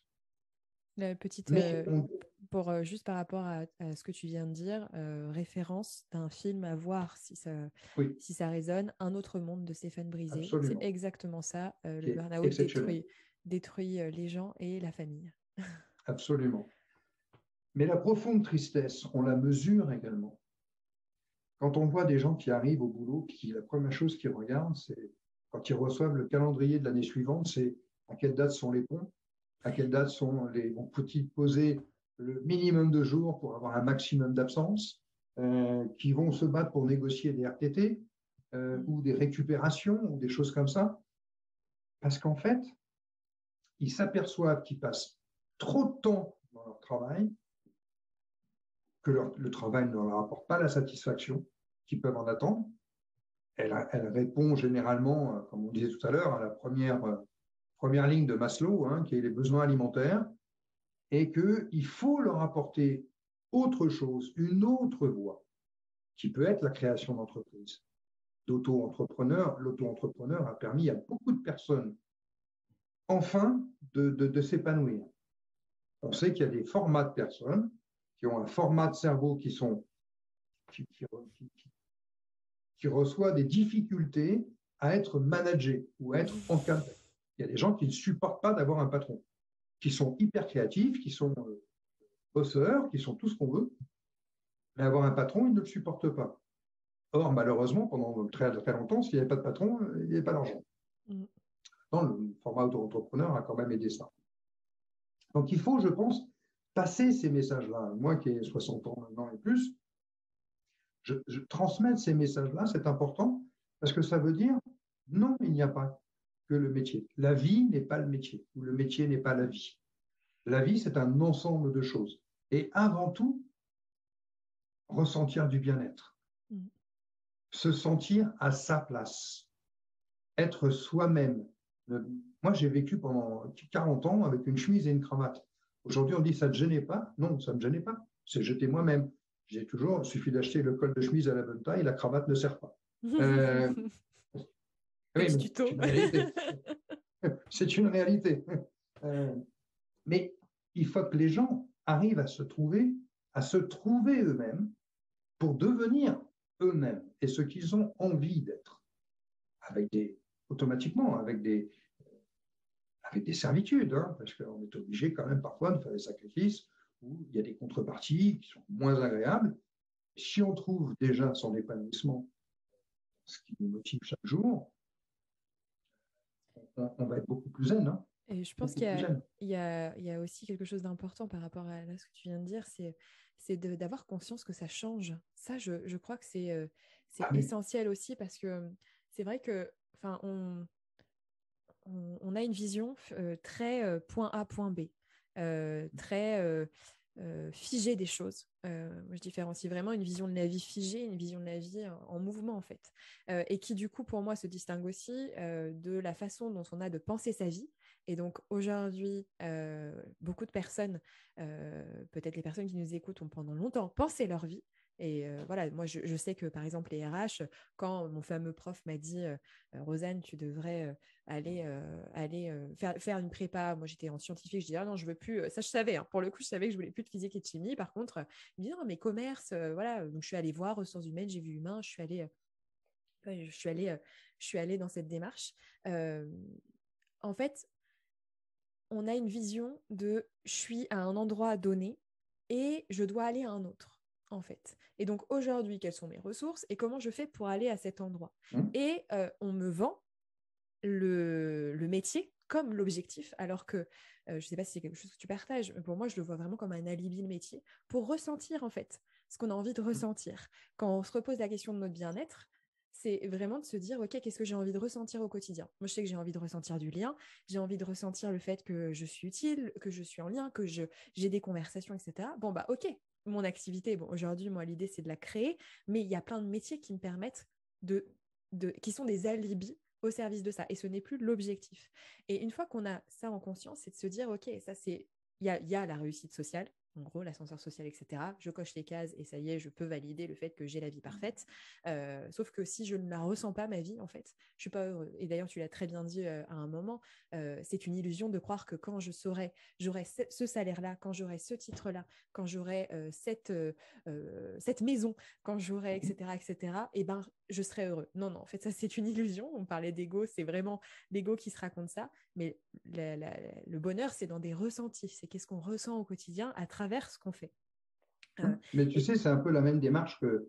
La petite, juste par rapport à ce que tu viens de dire, référence d'un film à voir si ça résonne, Un autre monde de Stéphane Brisé. Absolument. C'est exactement ça. Le burn-out détruit les gens et la famille. Absolument. Mais la profonde tristesse, on la mesure également. Quand on voit des gens qui arrivent au boulot, la première chose qu'ils regardent, c'est quand ils reçoivent le calendrier de l'année suivante, c'est à quelle date sont les ponts, à quelle date faut-il poser le minimum de jours pour avoir un maximum d'absence, qui vont se battre pour négocier des RTT ou des récupérations ou des choses comme ça. Parce qu'en fait, ils s'aperçoivent qu'ils passent trop de temps dans leur travail, que le travail ne leur apporte pas la satisfaction qu'ils peuvent en attendre. Elle répond généralement, comme on disait tout à l'heure, à la première ligne de Maslow, qui est les besoins alimentaires, et qu'il faut leur apporter autre chose, une autre voie, qui peut être la création d'entreprise, d'auto-entrepreneurs. L'auto-entrepreneur a permis à beaucoup de personnes, enfin, de s'épanouir. On sait qu'il y a des formats de personnes qui ont un format de cerveau qui reçoit des difficultés à être managés ou à être encadrés. Il y a des gens qui ne supportent pas d'avoir un patron, qui sont hyper créatifs, qui sont bosseurs, qui sont tout ce qu'on veut, mais avoir un patron, ils ne le supportent pas. Or, malheureusement, pendant très, très longtemps, s'il n'y avait pas de patron, il n'y avait pas d'argent. Non, le format auto-entrepreneur a quand même aidé ça. Donc, il faut, je pense, passer ces messages-là. Moi qui ai 60 ans maintenant et plus, je transmets ces messages-là, c'est important, parce que ça veut dire, non, il n'y a pas que le métier. La vie n'est pas le métier, ou le métier n'est pas la vie. La vie, c'est un ensemble de choses. Et avant tout, ressentir du bien-être. Se sentir à sa place. Être soi-même, Moi, j'ai vécu pendant 40 ans avec une chemise et une cravate. Aujourd'hui, on dit ça ne te gênait pas. Non, ça ne me gênait pas. C'est jeté moi-même. J'ai toujours, il suffit d'acheter le col de chemise à la bonne taille, la cravate ne sert pas. Euh, oui, Petit mais c'est tuto. une réalité. C'est une réalité. Mais il faut que les gens arrivent à se trouver eux-mêmes pour devenir eux-mêmes et ce qu'ils ont envie d'être, automatiquement, avec des servitudes, hein, parce qu'on est obligé quand même parfois de faire des sacrifices où il y a des contreparties qui sont moins agréables. Si on trouve déjà son épanouissement, ce qui nous motive chaque jour, on va être beaucoup plus zen. Hein, Et je pense qu'il y a aussi quelque chose d'important par rapport à là, ce que tu viens de dire, c'est d'avoir conscience que ça change. Ça, je crois que c'est oui. essentiel aussi parce que c'est vrai que, enfin, on a une vision très point A, point B, très figée des choses. Moi, je différencie vraiment une vision de la vie figée, une vision de la vie en mouvement, en fait. Et qui, du coup, pour moi, se distingue aussi de la façon dont on a de penser sa vie. Et donc, aujourd'hui, beaucoup de personnes, peut-être les personnes qui nous écoutent, ont pendant longtemps pensé leur vie. Et voilà, moi, je sais que, par exemple, les RH, quand mon fameux prof m'a dit Rosanne, tu devrais aller faire une prépa. Moi, j'étais en scientifique. Je dis, ah non, je veux plus. Ça, je savais. Hein. Pour le coup, je savais que je voulais plus de physique et de chimie. Par contre, il me dit, non, mais commerce, voilà. Donc, je suis allée voir ressources humaines, j'ai vu humain, je suis allée dans cette démarche. En fait, on a une vision de je suis à un endroit donné et je dois aller à un autre, en fait. Et donc aujourd'hui, quelles sont mes ressources et comment je fais pour aller à cet endroit? Et on me vend le métier comme l'objectif, alors que je ne sais pas si c'est quelque chose que tu partages, mais pour moi, je le vois vraiment comme un alibi, le métier, pour ressentir en fait ce qu'on a envie de ressentir. Quand on se repose la question de notre bien-être, c'est vraiment de se dire, OK, qu'est-ce que j'ai envie de ressentir au quotidien? Moi, je sais que j'ai envie de ressentir du lien, j'ai envie de ressentir le fait que je suis utile, que je suis en lien, que j'ai des conversations, etc. Bon, bah, OK, mon activité, bon, aujourd'hui, moi, l'idée, c'est de la créer, mais il y a plein de métiers qui me permettent qui sont des alibis au service de ça. Et ce n'est plus l'objectif. Et une fois qu'on a ça en conscience, c'est de se dire, OK, ça c'est, il y a la réussite sociale, en gros, l'ascenseur social, etc. Je coche les cases et ça y est, je peux valider le fait que j'ai la vie parfaite. Sauf que si je ne la ressens pas, ma vie, en fait, je suis pas heureux. Et d'ailleurs, tu l'as très bien dit à un moment, c'est une illusion de croire que quand j'aurai ce salaire-là, quand j'aurai ce titre-là, quand j'aurai cette maison, quand j'aurai, etc., et ben, je serai heureux. Non, non, en fait, ça, c'est une illusion. On parlait d'ego, c'est vraiment l'ego qui se raconte ça. Mais le bonheur, c'est dans des ressentis. C'est qu'est-ce qu'on ressent au quotidien à travers ce qu'on fait. Mais tu sais, c'est un peu la même démarche que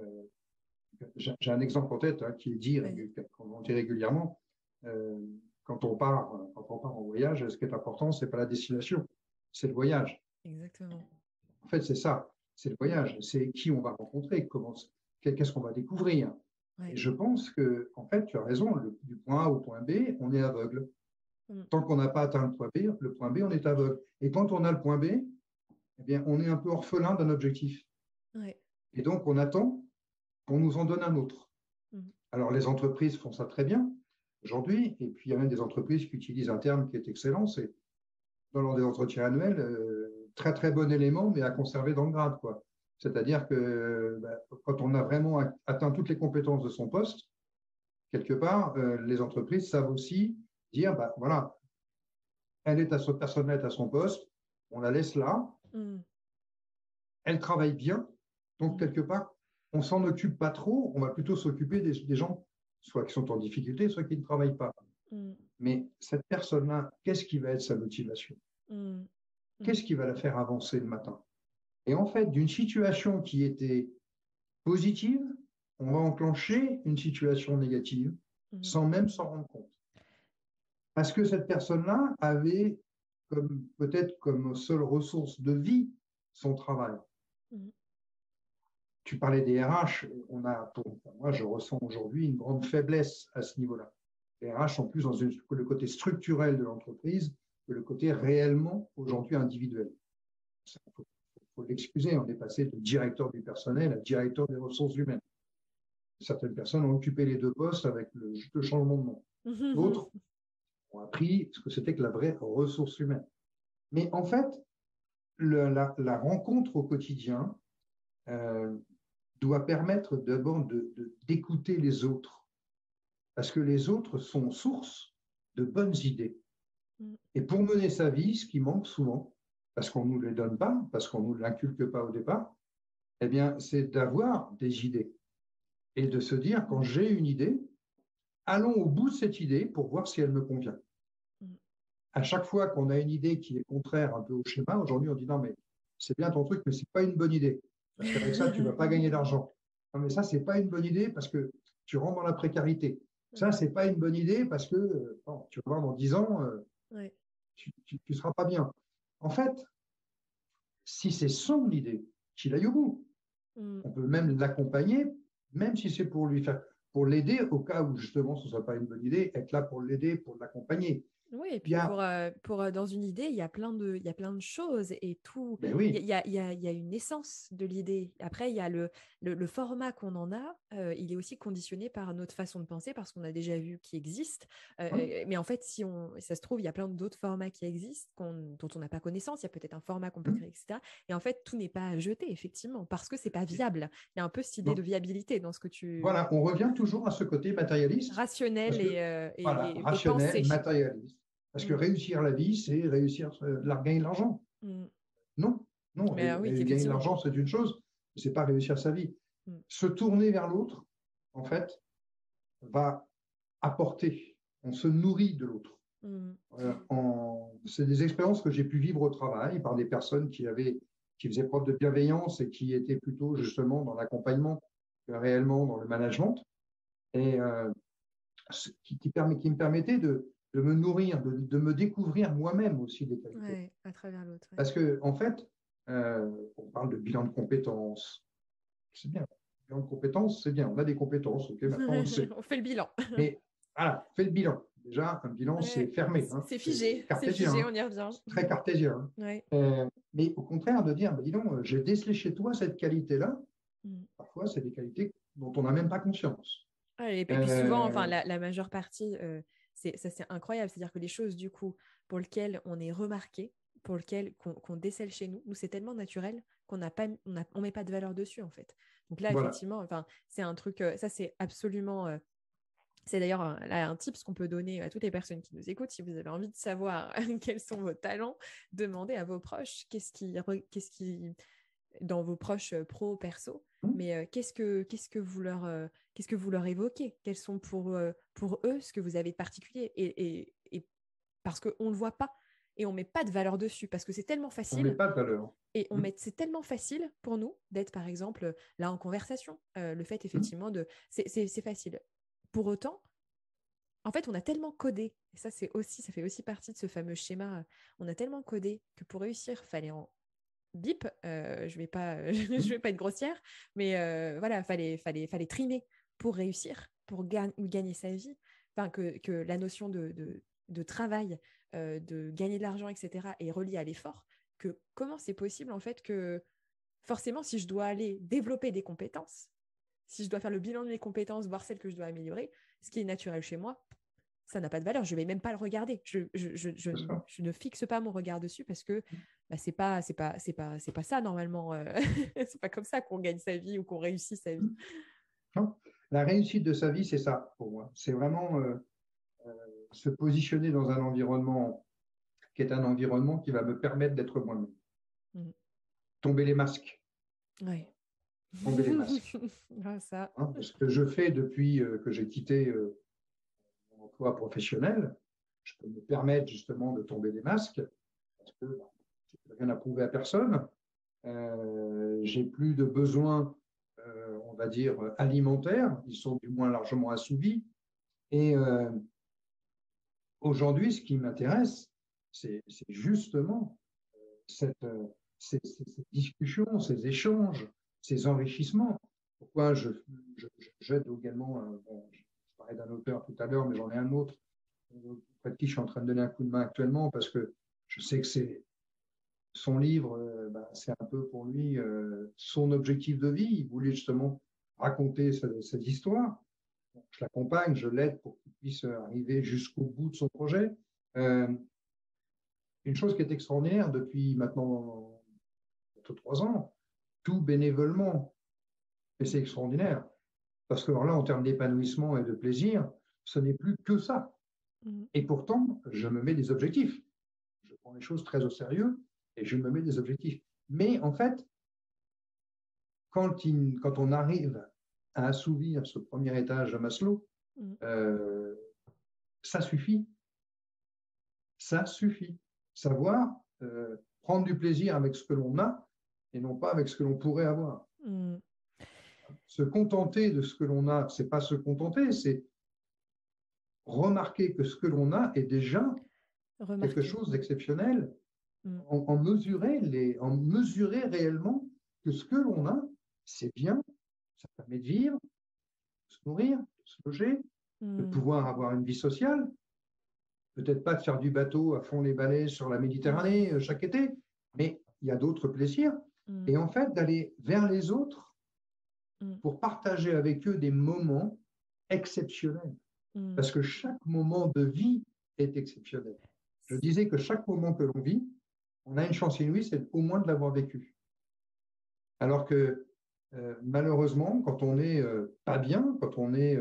j'ai un exemple en tête qui est qu'on dit régulièrement. Euh, quand on part en voyage, ce qui est important, c'est pas la destination, c'est le voyage. Exactement. En fait, c'est ça, c'est le voyage, c'est qui on va rencontrer, qu'est-ce qu'on va découvrir. Ouais. Et je pense que, en fait, tu as raison, du point A au point B, on est aveugle. Tant qu'on n'a pas atteint le point B, on est aveugle. Et quand on a le point B, eh bien, on est un peu orphelin d'un objectif. Ouais. Et donc, on attend qu'on nous en donne un autre. Alors, les entreprises font ça très bien aujourd'hui. Et puis, il y a même des entreprises qui utilisent un terme qui est excellent, c'est lors des entretiens annuels, très, très bon élément, mais à conserver dans le grade, quoi. C'est-à-dire que quand on a vraiment atteint toutes les compétences de son poste, quelque part, les entreprises savent aussi dire, voilà, cette personne-là est à son poste, on la laisse là, elle travaille bien, donc quelque part, on s'en occupe pas trop, on va plutôt s'occuper des gens, soit qui sont en difficulté, soit qui ne travaillent pas. Mais cette personne-là, qu'est-ce qui va être sa motivation? Qu'est-ce qui va la faire avancer le matin? Et en fait, d'une situation qui était positive, on va enclencher une situation négative sans même s'en rendre compte. Parce que cette personne-là avait peut-être comme seule ressource de vie son travail. Tu parlais des RH, moi je ressens aujourd'hui une grande faiblesse à ce niveau-là. Les RH sont plus dans le côté structurel de l'entreprise que le côté réellement aujourd'hui individuel. Il faut l'excuser, on est passé de directeur du personnel à directeur des ressources humaines. Certaines personnes ont occupé les deux postes avec le changement de nom. D'autres ont appris ce que c'était que la vraie ressource humaine. Mais en fait, la rencontre au quotidien doit permettre d'abord d'écouter les autres, parce que les autres sont source de bonnes idées. Et pour mener sa vie, ce qui manque souvent, parce qu'on ne nous les donne pas, parce qu'on ne nous l'inculque pas au départ, eh bien, c'est d'avoir des idées et de se dire, quand j'ai une idée, allons au bout de cette idée pour voir si elle me convient. À chaque fois qu'on a une idée qui est contraire un peu au schéma, aujourd'hui, on dit non, mais c'est bien ton truc, mais ce n'est pas une bonne idée. Parce qu'avec ça, tu ne vas pas gagner d'argent. Non, mais ça, ce n'est pas une bonne idée parce que tu rentres dans la précarité. Ça, ce n'est pas une bonne idée parce que tu vas voir dans 10 ans, tu ne seras pas bien. En fait, si c'est son idée, qu'il aille au bout. On peut même l'accompagner, même si c'est pour l'aider au cas où justement ce ne soit pas une bonne idée, être là pour l'aider, pour l'accompagner. Oui, et puis dans une idée, il y a plein de choses et tout. Ben oui. Il y a une essence de l'idée. Après, il y a le format qu'on en a. Il est aussi conditionné par notre façon de penser parce qu'on a déjà vu qui existe. Mais en fait, ça se trouve, il y a plein d'autres formats qui existent dont on n'a pas connaissance. Il y a peut-être un format qu'on peut créer, etc. Et en fait, tout n'est pas à jeter, effectivement, parce que c'est pas viable. Il y a un peu cette idée de viabilité dans ce que tu... Voilà, on revient toujours à ce côté matérialiste. Rationnel et rationnel, pensé. matérialiste. Parce que réussir la vie, c'est réussir gagner de l'argent. Non, gagner de l'argent, c'est une chose, mais ce n'est pas réussir sa vie. Se tourner vers l'autre, en fait, va apporter. On se nourrit de l'autre. C'est des expériences que j'ai pu vivre au travail par des personnes qui faisaient preuve de bienveillance et qui étaient plutôt justement dans l'accompagnement que réellement dans le management, et qui me permettait de me nourrir, de me découvrir moi-même aussi des qualités. À travers l'autre. Parce que en fait, on parle de bilan de compétences. C'est bien. Bilan de compétences, c'est bien. On a des compétences. Ok, maintenant on sait. On fait le bilan. Mais voilà, fait le bilan. Déjà, un bilan, c'est fermé. C'est figé. Cartésien. C'est figé, on y revient. Très cartésien. Mais au contraire, de dire, dis donc, j'ai décelé chez toi cette qualité-là. Parfois, c'est des qualités dont on n'a même pas conscience. Et puis souvent, enfin, la majeure partie, c'est incroyable. C'est-à-dire que les choses, du coup, pour lesquelles on est remarqué, pour lesquelles qu'on décèle chez nous, c'est tellement naturel qu'on on met pas de valeur dessus, en fait. Donc là, effectivement, enfin, c'est un truc, ça, c'est absolument... c'est d'ailleurs un tips qu'on peut donner à toutes les personnes qui nous écoutent. Si vous avez envie de savoir quels sont vos talents, demandez à vos proches qu'est-ce qui dans vos proches pro, perso, mais qu'est-ce que vous leur évoquez? Quels sont pour eux ce que vous avez de particulier? Et parce qu'on ne le voit pas et on ne met pas de valeur dessus parce que c'est tellement facile. On ne met pas de valeur. Et c'est tellement facile pour nous d'être, par exemple, là en conversation. Le fait, effectivement, c'est facile. Pour autant, en fait, on a tellement codé, et ça fait aussi partie de ce fameux schéma, on a tellement codé que pour réussir, il fallait en bip, je vais pas être grossière, mais voilà, fallait trimer pour réussir, pour gagner sa vie, enfin que la notion de travail, de gagner de l'argent, etc. est reliée à l'effort, que comment c'est possible en fait que forcément si je dois aller développer des compétences, si je dois faire le bilan de mes compétences, voir celles que je dois améliorer, ce qui est naturel chez moi, ça n'a pas de valeur. Je ne vais même pas le regarder. Je ne fixe pas mon regard dessus parce que c'est pas ça normalement. C'est pas comme ça qu'on gagne sa vie ou qu'on réussit sa vie. Non. La réussite de sa vie, c'est ça pour moi. C'est vraiment se positionner dans un environnement qui est un environnement qui va me permettre d'être moi-même. Tomber les masques. Oui. Tomber les masques. Ça. Ce que je fais depuis que j'ai quitté mon emploi professionnel, je peux me permettre justement de tomber les masques parce que je n'ai rien à prouver à personne. J'ai plus de besoins, on va dire, alimentaires. Ils sont du moins largement assouvis. Et aujourd'hui, ce qui m'intéresse, c'est justement ces discussions, ces échanges, ces enrichissements. Pourquoi j'aide également, je parlais d'un auteur tout à l'heure, mais j'en ai un autre, auprès de qui je suis en train de donner un coup de main actuellement, parce que je sais que c'est son livre, c'est un peu pour lui son objectif de vie. Il voulait justement raconter cette histoire. Je l'accompagne, je l'aide pour qu'il puisse arriver jusqu'au bout de son projet. Euh, une chose qui est extraordinaire depuis maintenant 3 ans, tout bénévolement, et c'est extraordinaire. Parce que alors là, en termes d'épanouissement et de plaisir, ce n'est plus que ça. Et pourtant, je me mets des objectifs. Je prends les choses très au sérieux et je me mets des objectifs. Mais en fait, quand on arrive à assouvir ce premier étage de Maslow, ça suffit. Ça suffit. Savoir prendre du plaisir avec ce que l'on a et non pas avec ce que l'on pourrait avoir. Se contenter de ce que l'on a, c'est pas se contenter, c'est remarquer que ce que l'on a est déjà quelque chose d'exceptionnel, en mesurer réellement que ce que l'on a, c'est bien, ça permet de vivre, de se nourrir, de se loger, de pouvoir avoir une vie sociale, peut-être pas de faire du bateau à fond les balais sur la Méditerranée chaque été, mais il y a d'autres plaisirs. Et en fait, d'aller vers les autres pour partager avec eux des moments exceptionnels. Parce que chaque moment de vie est exceptionnel. Je disais que chaque moment que l'on vit, on a une chance inouïe, c'est au moins de l'avoir vécu. Alors que malheureusement, quand on n'est pas bien, quand on est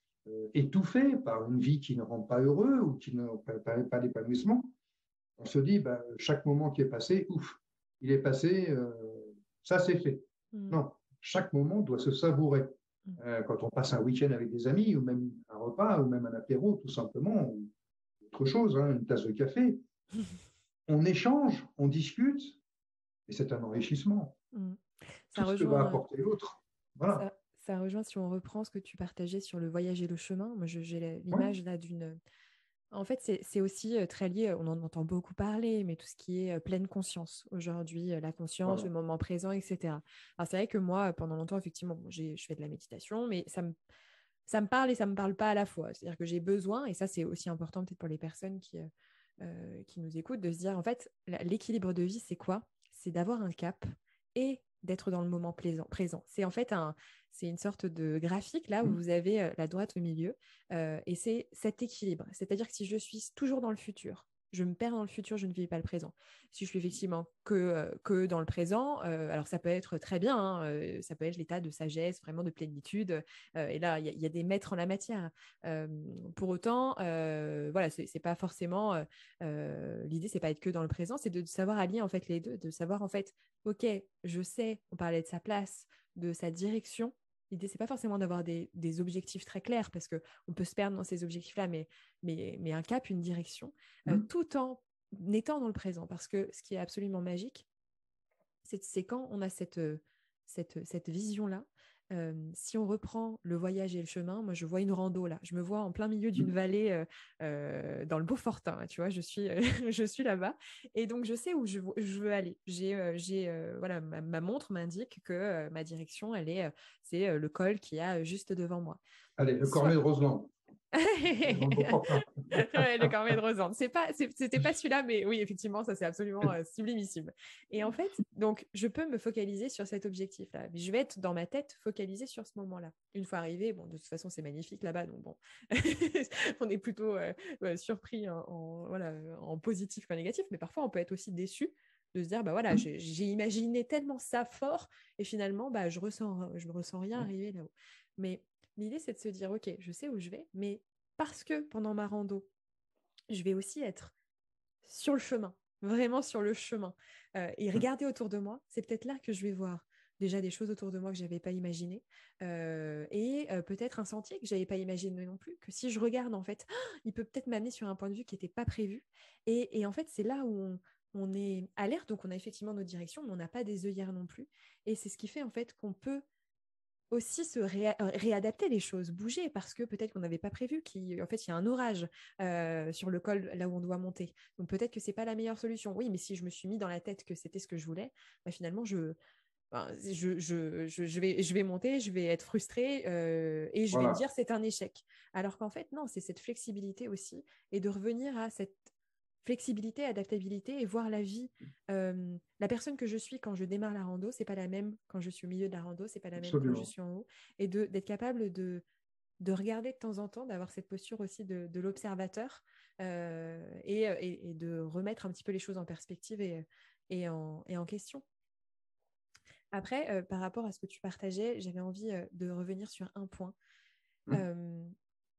étouffé par une vie qui ne rend pas heureux ou qui ne permet pas l'épanouissement, on se dit, chaque moment qui est passé, ouf, il est passé, ça c'est fait. Non, chaque moment doit se savourer. Quand on passe un week-end avec des amis, ou même un repas, ou même un apéro, tout simplement, ou autre chose, hein, une tasse de café, on échange, on discute, et c'est un enrichissement. Ça tout ce que va apporter l'autre. Voilà. Ça rejoint, si on reprend ce que tu partageais sur le voyage et le chemin, moi j'ai l'image là d'une... En fait, c'est aussi très lié, on en entend beaucoup parler, mais tout ce qui est pleine conscience aujourd'hui, la conscience, le moment présent, etc. Alors c'est vrai que moi, pendant longtemps, effectivement, je fais de la méditation, mais ça me parle et ça me parle pas à la fois. C'est-à-dire que j'ai besoin, et ça c'est aussi important peut-être pour les personnes qui nous écoutent, de se dire, en fait, l'équilibre de vie, c'est quoi? C'est d'avoir un cap et d'être dans le moment présent. C'est en fait c'est une sorte de graphique là où vous avez la droite au milieu et c'est cet équilibre. C'est-à-dire que si je suis toujours dans le futur, je me perds dans le futur, je ne vis pas le présent. Si je suis effectivement que dans le présent, alors ça peut être très bien, hein, ça peut être l'état de sagesse, vraiment de plénitude. Et là, il y a des maîtres en la matière. Pour autant, voilà, c'est pas forcément l'idée, c'est pas être que dans le présent, c'est de savoir allier en fait les deux, de savoir en fait, ok, je sais, on parlait de sa place, de sa direction. L'idée, c'est pas forcément d'avoir des objectifs très clairs parce qu'on peut se perdre dans ces objectifs-là, mais un cap, une direction, tout en étant dans le présent. Parce que ce qui est absolument magique, c'est quand on a cette vision-là. Si on reprend le voyage et le chemin, moi je vois une rando là, je me vois en plein milieu d'une vallée dans le Beaufortin, tu vois, je suis, je suis là-bas et donc je sais où je veux aller. Voilà, ma montre m'indique que ma direction, c'est le col qui y a juste devant moi. Allez, le Cormet de Roseland. Le Cormet de Rosande. C'était pas celui-là, mais oui, effectivement, ça c'est absolument sublimissime. Et en fait, donc, je peux me focaliser sur cet objectif-là. Mais je vais être dans ma tête focalisée sur ce moment-là. Une fois arrivé, bon, de toute façon, c'est magnifique là-bas, donc bon, on est plutôt surpris voilà, en positif qu'en négatif, mais parfois on peut être aussi déçu de se dire, bah voilà, j'ai imaginé tellement ça fort, et finalement, bah, je me ressens rien arriver là-haut. Mais l'idée, c'est de se dire, ok, je sais où je vais, mais parce que pendant ma rando, je vais aussi être sur le chemin, vraiment sur le chemin, et regarder autour de moi, c'est peut-être là que je vais voir déjà des choses autour de moi que je n'avais pas imaginées, et peut-être un sentier que je n'avais pas imaginé non plus, que si je regarde, en fait, il peut peut-être m'amener sur un point de vue qui n'était pas prévu. Et en fait, c'est là où on est alerte, donc on a effectivement nos directions, mais on n'a pas des œillères non plus. Et c'est ce qui fait en fait qu'on peut aussi se réadapter les choses, bouger, parce que peut-être qu'on n'avait pas prévu qu'en fait, il y a un orage sur le col là où on doit monter. Donc peut-être que c'est pas la meilleure solution. Oui, mais si je me suis mis dans la tête que c'était ce que je voulais, bah, finalement, je vais monter, je vais être frustrée et je vais me dire c'est un échec. Alors qu'en fait, non, c'est cette flexibilité aussi et de revenir à cette flexibilité, adaptabilité et voir la vie. La personne que je suis quand je démarre la rando, c'est pas la même quand je suis au milieu de la rando, c'est pas la même quand je suis en haut. Et d'être capable de regarder de temps en temps, d'avoir cette posture aussi de l'observateur et de remettre un petit peu les choses en perspective et en question. Après, par rapport à ce que tu partageais, j'avais envie de revenir sur un point. Euh,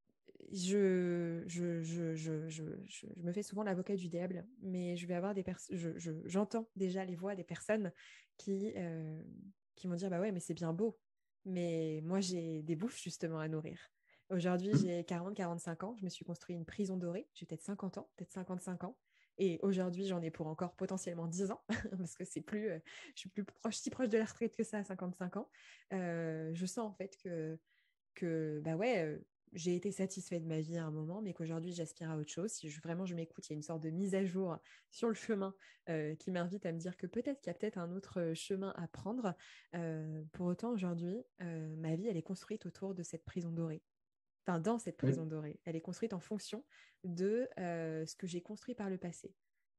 je me fais souvent l'avocat du diable, mais je vais avoir j'entends déjà les voix des personnes qui vont dire bah ouais, mais c'est bien beau, mais moi j'ai des bouffes justement à nourrir. Aujourd'hui, j'ai 40-45 ans, je me suis construit une prison dorée, j'ai peut-être 50 ans, peut-être 55 ans. Et aujourd'hui, j'en ai pour encore potentiellement 10 ans, parce que je suis plus proche, si proche de la retraite que ça à 55 ans. Je sens en fait que bah ouais, j'ai été satisfaite de ma vie à un moment, mais qu'aujourd'hui j'aspire à autre chose. Si vraiment je m'écoute, il y a une sorte de mise à jour sur le chemin qui m'invite à me dire que peut-être qu'il y a peut-être un autre chemin à prendre. Pour autant, aujourd'hui, ma vie, elle est construite autour de cette prison dorée. Enfin, dans cette Oui. prison dorée. Elle est construite en fonction de ce que j'ai construit par le passé.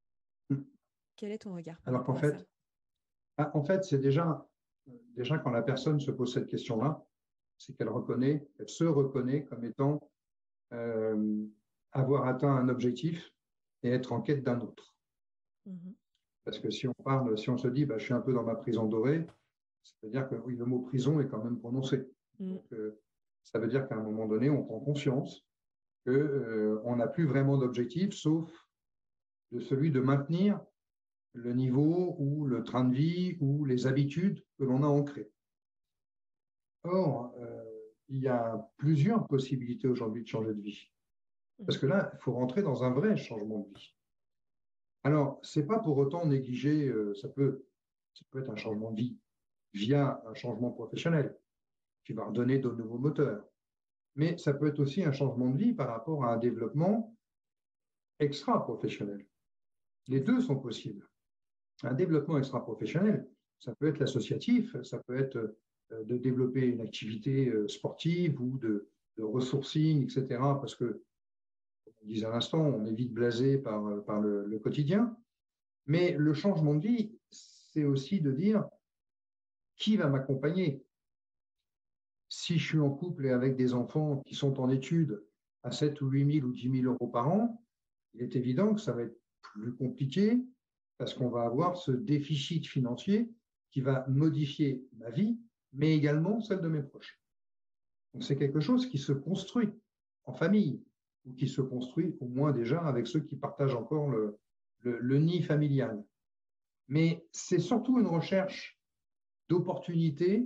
Quel est ton regard par Alors qu'en rapport à ça? fait, c'est déjà quand la personne se pose cette question-là, c'est qu'elle se reconnaît comme étant euh, avoir atteint un objectif et être en quête d'un autre. Mhm. Parce que si on se dit, bah, je suis un peu dans ma prison dorée, ça veut dire que oui, le mot prison est quand même prononcé. Donc, ça veut dire qu'à un moment donné, on prend conscience qu'on n'a plus vraiment d'objectif, sauf de celui de maintenir le niveau ou le train de vie ou les habitudes que l'on a ancrées. Or, il y a plusieurs possibilités aujourd'hui de changer de vie. Parce que là, il faut rentrer dans un vrai changement de vie. Alors, ce n'est pas pour autant négliger, ça peut être un changement de vie via un changement professionnel qui va redonner de nouveaux moteurs. Mais ça peut être aussi un changement de vie par rapport à un développement extra-professionnel. Les deux sont possibles. Un développement extra-professionnel, ça peut être l'associatif, ça peut être de développer une activité sportive ou de ressourcing, etc. Parce que, comme on disait à l'instant, on est vite blasé par le quotidien. Mais le changement de vie, c'est aussi de dire qui va m'accompagner. Si je suis en couple et avec des enfants qui sont en études à 7 ou 8 000 ou 10 000 euros par an, il est évident que ça va être plus compliqué parce qu'on va avoir ce déficit financier qui va modifier ma vie, mais également celle de mes proches. Donc c'est quelque chose qui se construit en famille ou qui se construit au moins déjà avec ceux qui partagent encore le nid familial. Mais c'est surtout une recherche d'opportunités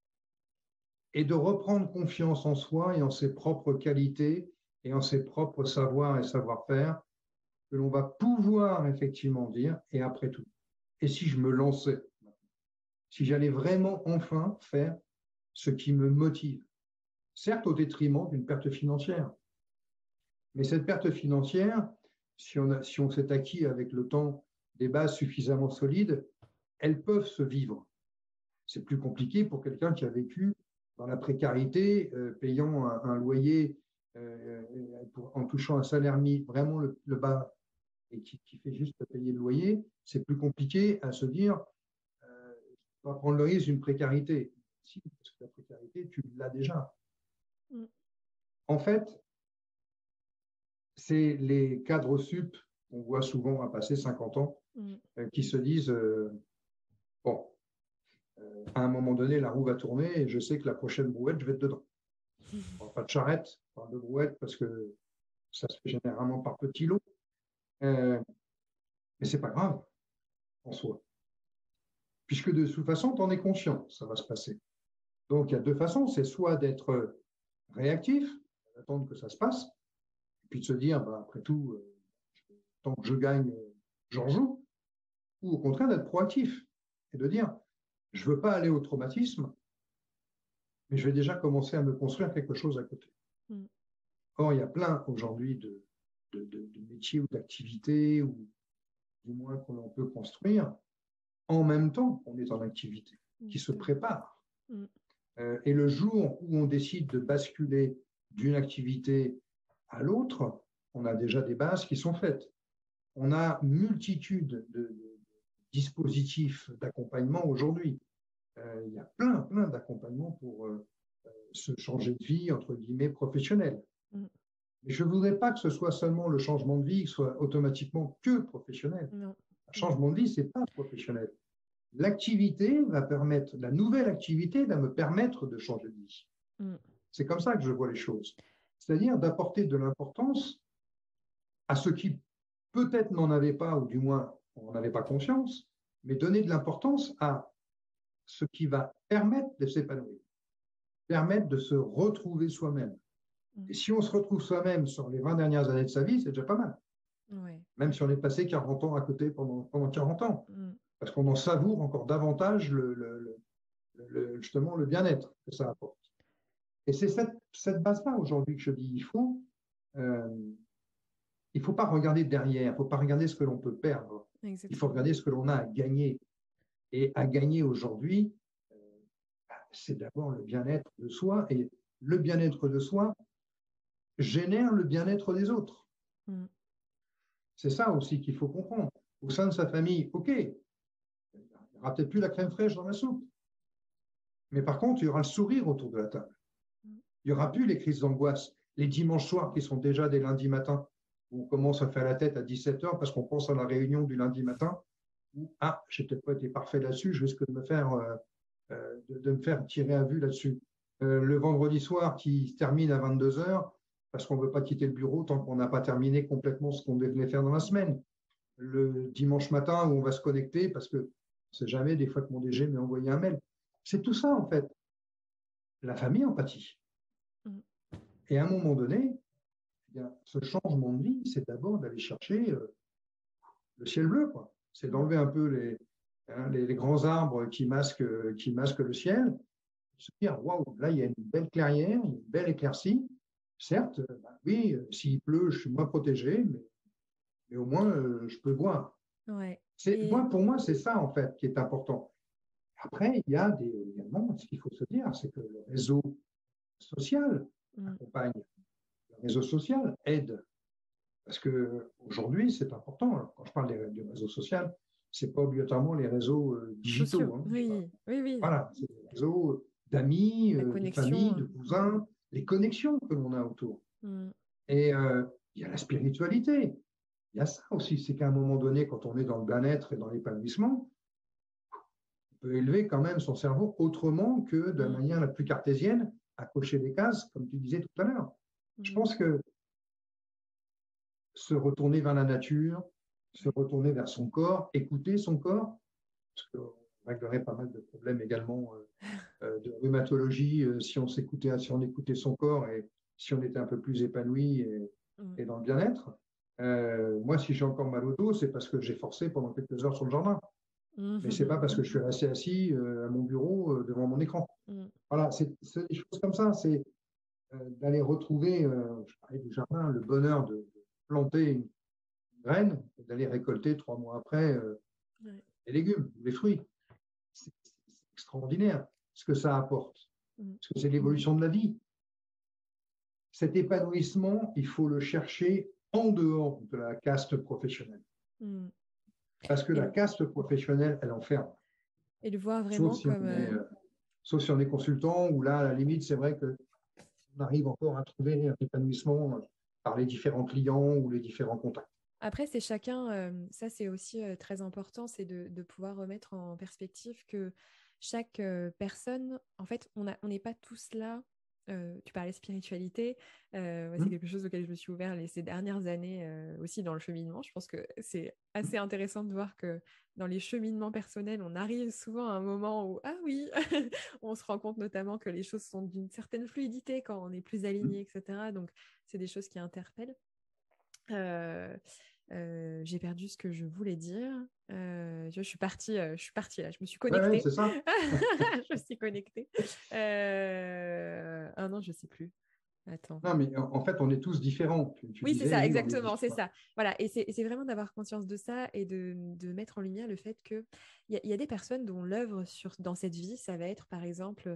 et de reprendre confiance en soi et en ses propres qualités et en ses propres savoirs et savoir-faire que l'on va pouvoir effectivement dire, et après tout, et si je me lançais, si j'allais vraiment enfin faire ce qui me motive, certes au détriment d'une perte financière, mais cette perte financière, si on s'est acquis avec le temps des bases suffisamment solides, elles peuvent se vivre. C'est plus compliqué pour quelqu'un qui a vécu dans la précarité, payant un loyer en touchant un salaire vraiment le bas et qui fait juste payer le loyer. C'est plus compliqué à se dire, on va prendre le risque d'une précarité. Si, parce que la précarité, tu l'as déjà. En fait, c'est les cadres sup qu'on voit souvent à passer 50 ans qui se disent, bon, à un moment donné, la roue va tourner et je sais que la prochaine brouette, je vais être dedans. Pas de charrette, pas de brouette parce que ça se fait généralement par petits lots. Mais ce n'est pas grave en soi. Puisque de toute façon, tu en es conscient, ça va se passer. Donc il y a deux façons, c'est soit d'être réactif, d'attendre que ça se passe, et puis de se dire, bah, après tout, tant que je gagne, j'en joue, ou au contraire d'être proactif et de dire, je ne veux pas aller au traumatisme, mais je vais déjà commencer à me construire quelque chose à côté. Or, il y a plein aujourd'hui de métiers ou d'activités, ou du moins qu'on peut construire, en même temps qu'on est en activité, qui se préparent. Et le jour où on décide de basculer d'une activité à l'autre, on a déjà des bases qui sont faites. On a multitude de dispositifs d'accompagnement aujourd'hui. Il y a plein d'accompagnements se changer de vie, entre guillemets, professionnelle. Mm. Mais je ne voudrais pas que ce soit seulement le changement de vie qui soit automatiquement que professionnel. Non. Un changement de vie, ce n'est pas professionnel. L'activité va permettre, la nouvelle activité va me permettre de changer de vie. Mm. C'est comme ça que je vois les choses. C'est-à-dire d'apporter de l'importance à ce qui peut-être n'en avait pas, ou du moins on n'en avait pas conscience, mais donner de l'importance à ce qui va permettre de s'épanouir, permettre de se retrouver soi-même. Et si on se retrouve soi-même sur les 20 dernières années de sa vie, c'est déjà pas mal. Ouais. Même si on est passé 40 ans à côté pendant 40 ans. Parce qu'on en savoure encore davantage justement le bien-être que ça apporte. Et c'est cette base-là aujourd'hui que je dis, il faut pas regarder derrière, il ne faut pas regarder ce que l'on peut perdre. Exactement. Il faut regarder ce que l'on a à gagner. Et à gagner aujourd'hui, c'est d'abord le bien-être de soi. Et le bien-être de soi génère le bien-être des autres. Mm. C'est ça aussi qu'il faut comprendre. Au sein de sa famille, OK, il n'y aura peut-être plus la crème fraîche dans la soupe. Mais par contre, il y aura le sourire autour de la table. Il n'y aura plus les crises d'angoisse, les dimanches soirs qui sont déjà des lundis matins, où on commence à faire la tête à 17h parce qu'on pense à la réunion du lundi matin, où, j'ai peut-être pas été parfait là-dessus, je risque de me faire tirer à vue là-dessus. Le vendredi soir qui se termine à 22h, parce qu'on ne veut pas quitter le bureau tant qu'on n'a pas terminé complètement ce qu'on devait faire dans la semaine. Le dimanche matin où on va se connecter, parce que on ne sait jamais, des fois que mon DG m'a envoyé un mail. C'est tout ça, en fait. La famille en pâtit. Et à un moment donné, ce changement de vie, c'est d'abord d'aller chercher le ciel bleu, quoi. C'est d'enlever un peu les grands arbres qui masquent le ciel, se dire, waouh, là, il y a une belle clairière, une belle éclaircie. Certes, oui, s'il pleut, je suis moins protégé, mais au moins, je peux voir. Ouais. Pour moi, c'est ça, en fait, qui est important. Après, il y a également, ce qu'il faut se dire, c'est que le réseau social accompagne. Le réseau social aide. Parce qu'aujourd'hui, c'est important. Alors, quand je parle du réseau social, ce n'est pas obligatoirement les réseaux digitaux. Hein. Oui. Voilà, c'est les réseaux d'amis, de famille, de cousins, les connexions que l'on a autour. Et il y a la spiritualité. Il y a ça aussi, c'est qu'à un moment donné, quand on est dans le bien-être et dans l'épanouissement, on peut élever quand même son cerveau autrement que de la manière la plus cartésienne, à cocher des cases, comme tu disais tout à l'heure. Je pense que se retourner vers la nature, se retourner vers son corps, écouter son corps, parce qu'on réglerait pas mal de problèmes également de rhumatologie si on écoutait son corps et si on était un peu plus épanoui et dans le bien-être. Moi, si j'ai encore mal au dos, c'est parce que j'ai forcé pendant quelques heures sur le jardin. Mais ce n'est pas parce que je suis resté assis à mon bureau devant mon écran. Voilà, c'est des choses comme ça. C'est d'aller retrouver, je parlais du jardin, le bonheur de planter une graine et d'aller récolter 3 mois après les légumes, les fruits. C'est extraordinaire ce que ça apporte. Parce que c'est l'évolution de la vie. Cet épanouissement, il faut le chercher en dehors de la caste professionnelle. Parce que la caste professionnelle, elle enferme. Et le voir vraiment sauf si on est consultant, où là, à la limite, c'est vrai qu'on arrive encore à trouver un épanouissement par les différents clients ou les différents contacts. Après, c'est chacun, ça c'est aussi très important, c'est de pouvoir remettre en perspective que chaque personne, en fait, on n'est pas tous là. Tu parlais spiritualité, c'est quelque chose auquel je me suis ouverte ces dernières années aussi dans le cheminement. Je pense que c'est assez intéressant de voir que dans les cheminements personnels, on arrive souvent à un moment où, ah oui, on se rend compte notamment que les choses sont d'une certaine fluidité quand on est plus aligné, etc. Donc, c'est des choses qui interpellent. J'ai perdu ce que je voulais dire. Je suis partie là, je me suis connectée. Ouais, c'est ça. Je me suis connectée. Ah non, je sais plus. Attends. Non, mais en fait, on est tous différents. Tu Oui, c'est disais, ça, oui, on est exactement, c'est différents. ça. Voilà, et c'est vraiment d'avoir conscience de ça et de mettre en lumière le fait qu'il y a des personnes dont l'œuvre dans cette vie, ça va être, par exemple,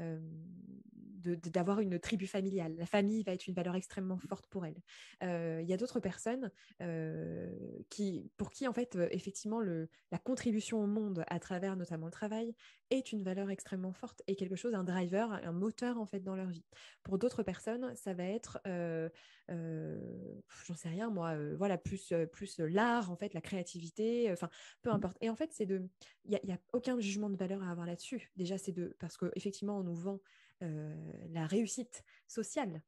d'avoir une tribu familiale. La famille va être une valeur extrêmement forte pour elles. Il y a d'autres personnes pour qui, en fait, effectivement, la contribution au monde à travers notamment le travail est une valeur extrêmement forte et quelque chose, un driver, un moteur, en fait, dans leur vie. Pour d'autres personnes, ça va être j'en sais rien moi, voilà, plus l'art en fait, la créativité, enfin peu importe. Et en fait, il y a aucun jugement de valeur à avoir là-dessus. Déjà, parce que effectivement, on nous vend la réussite sociale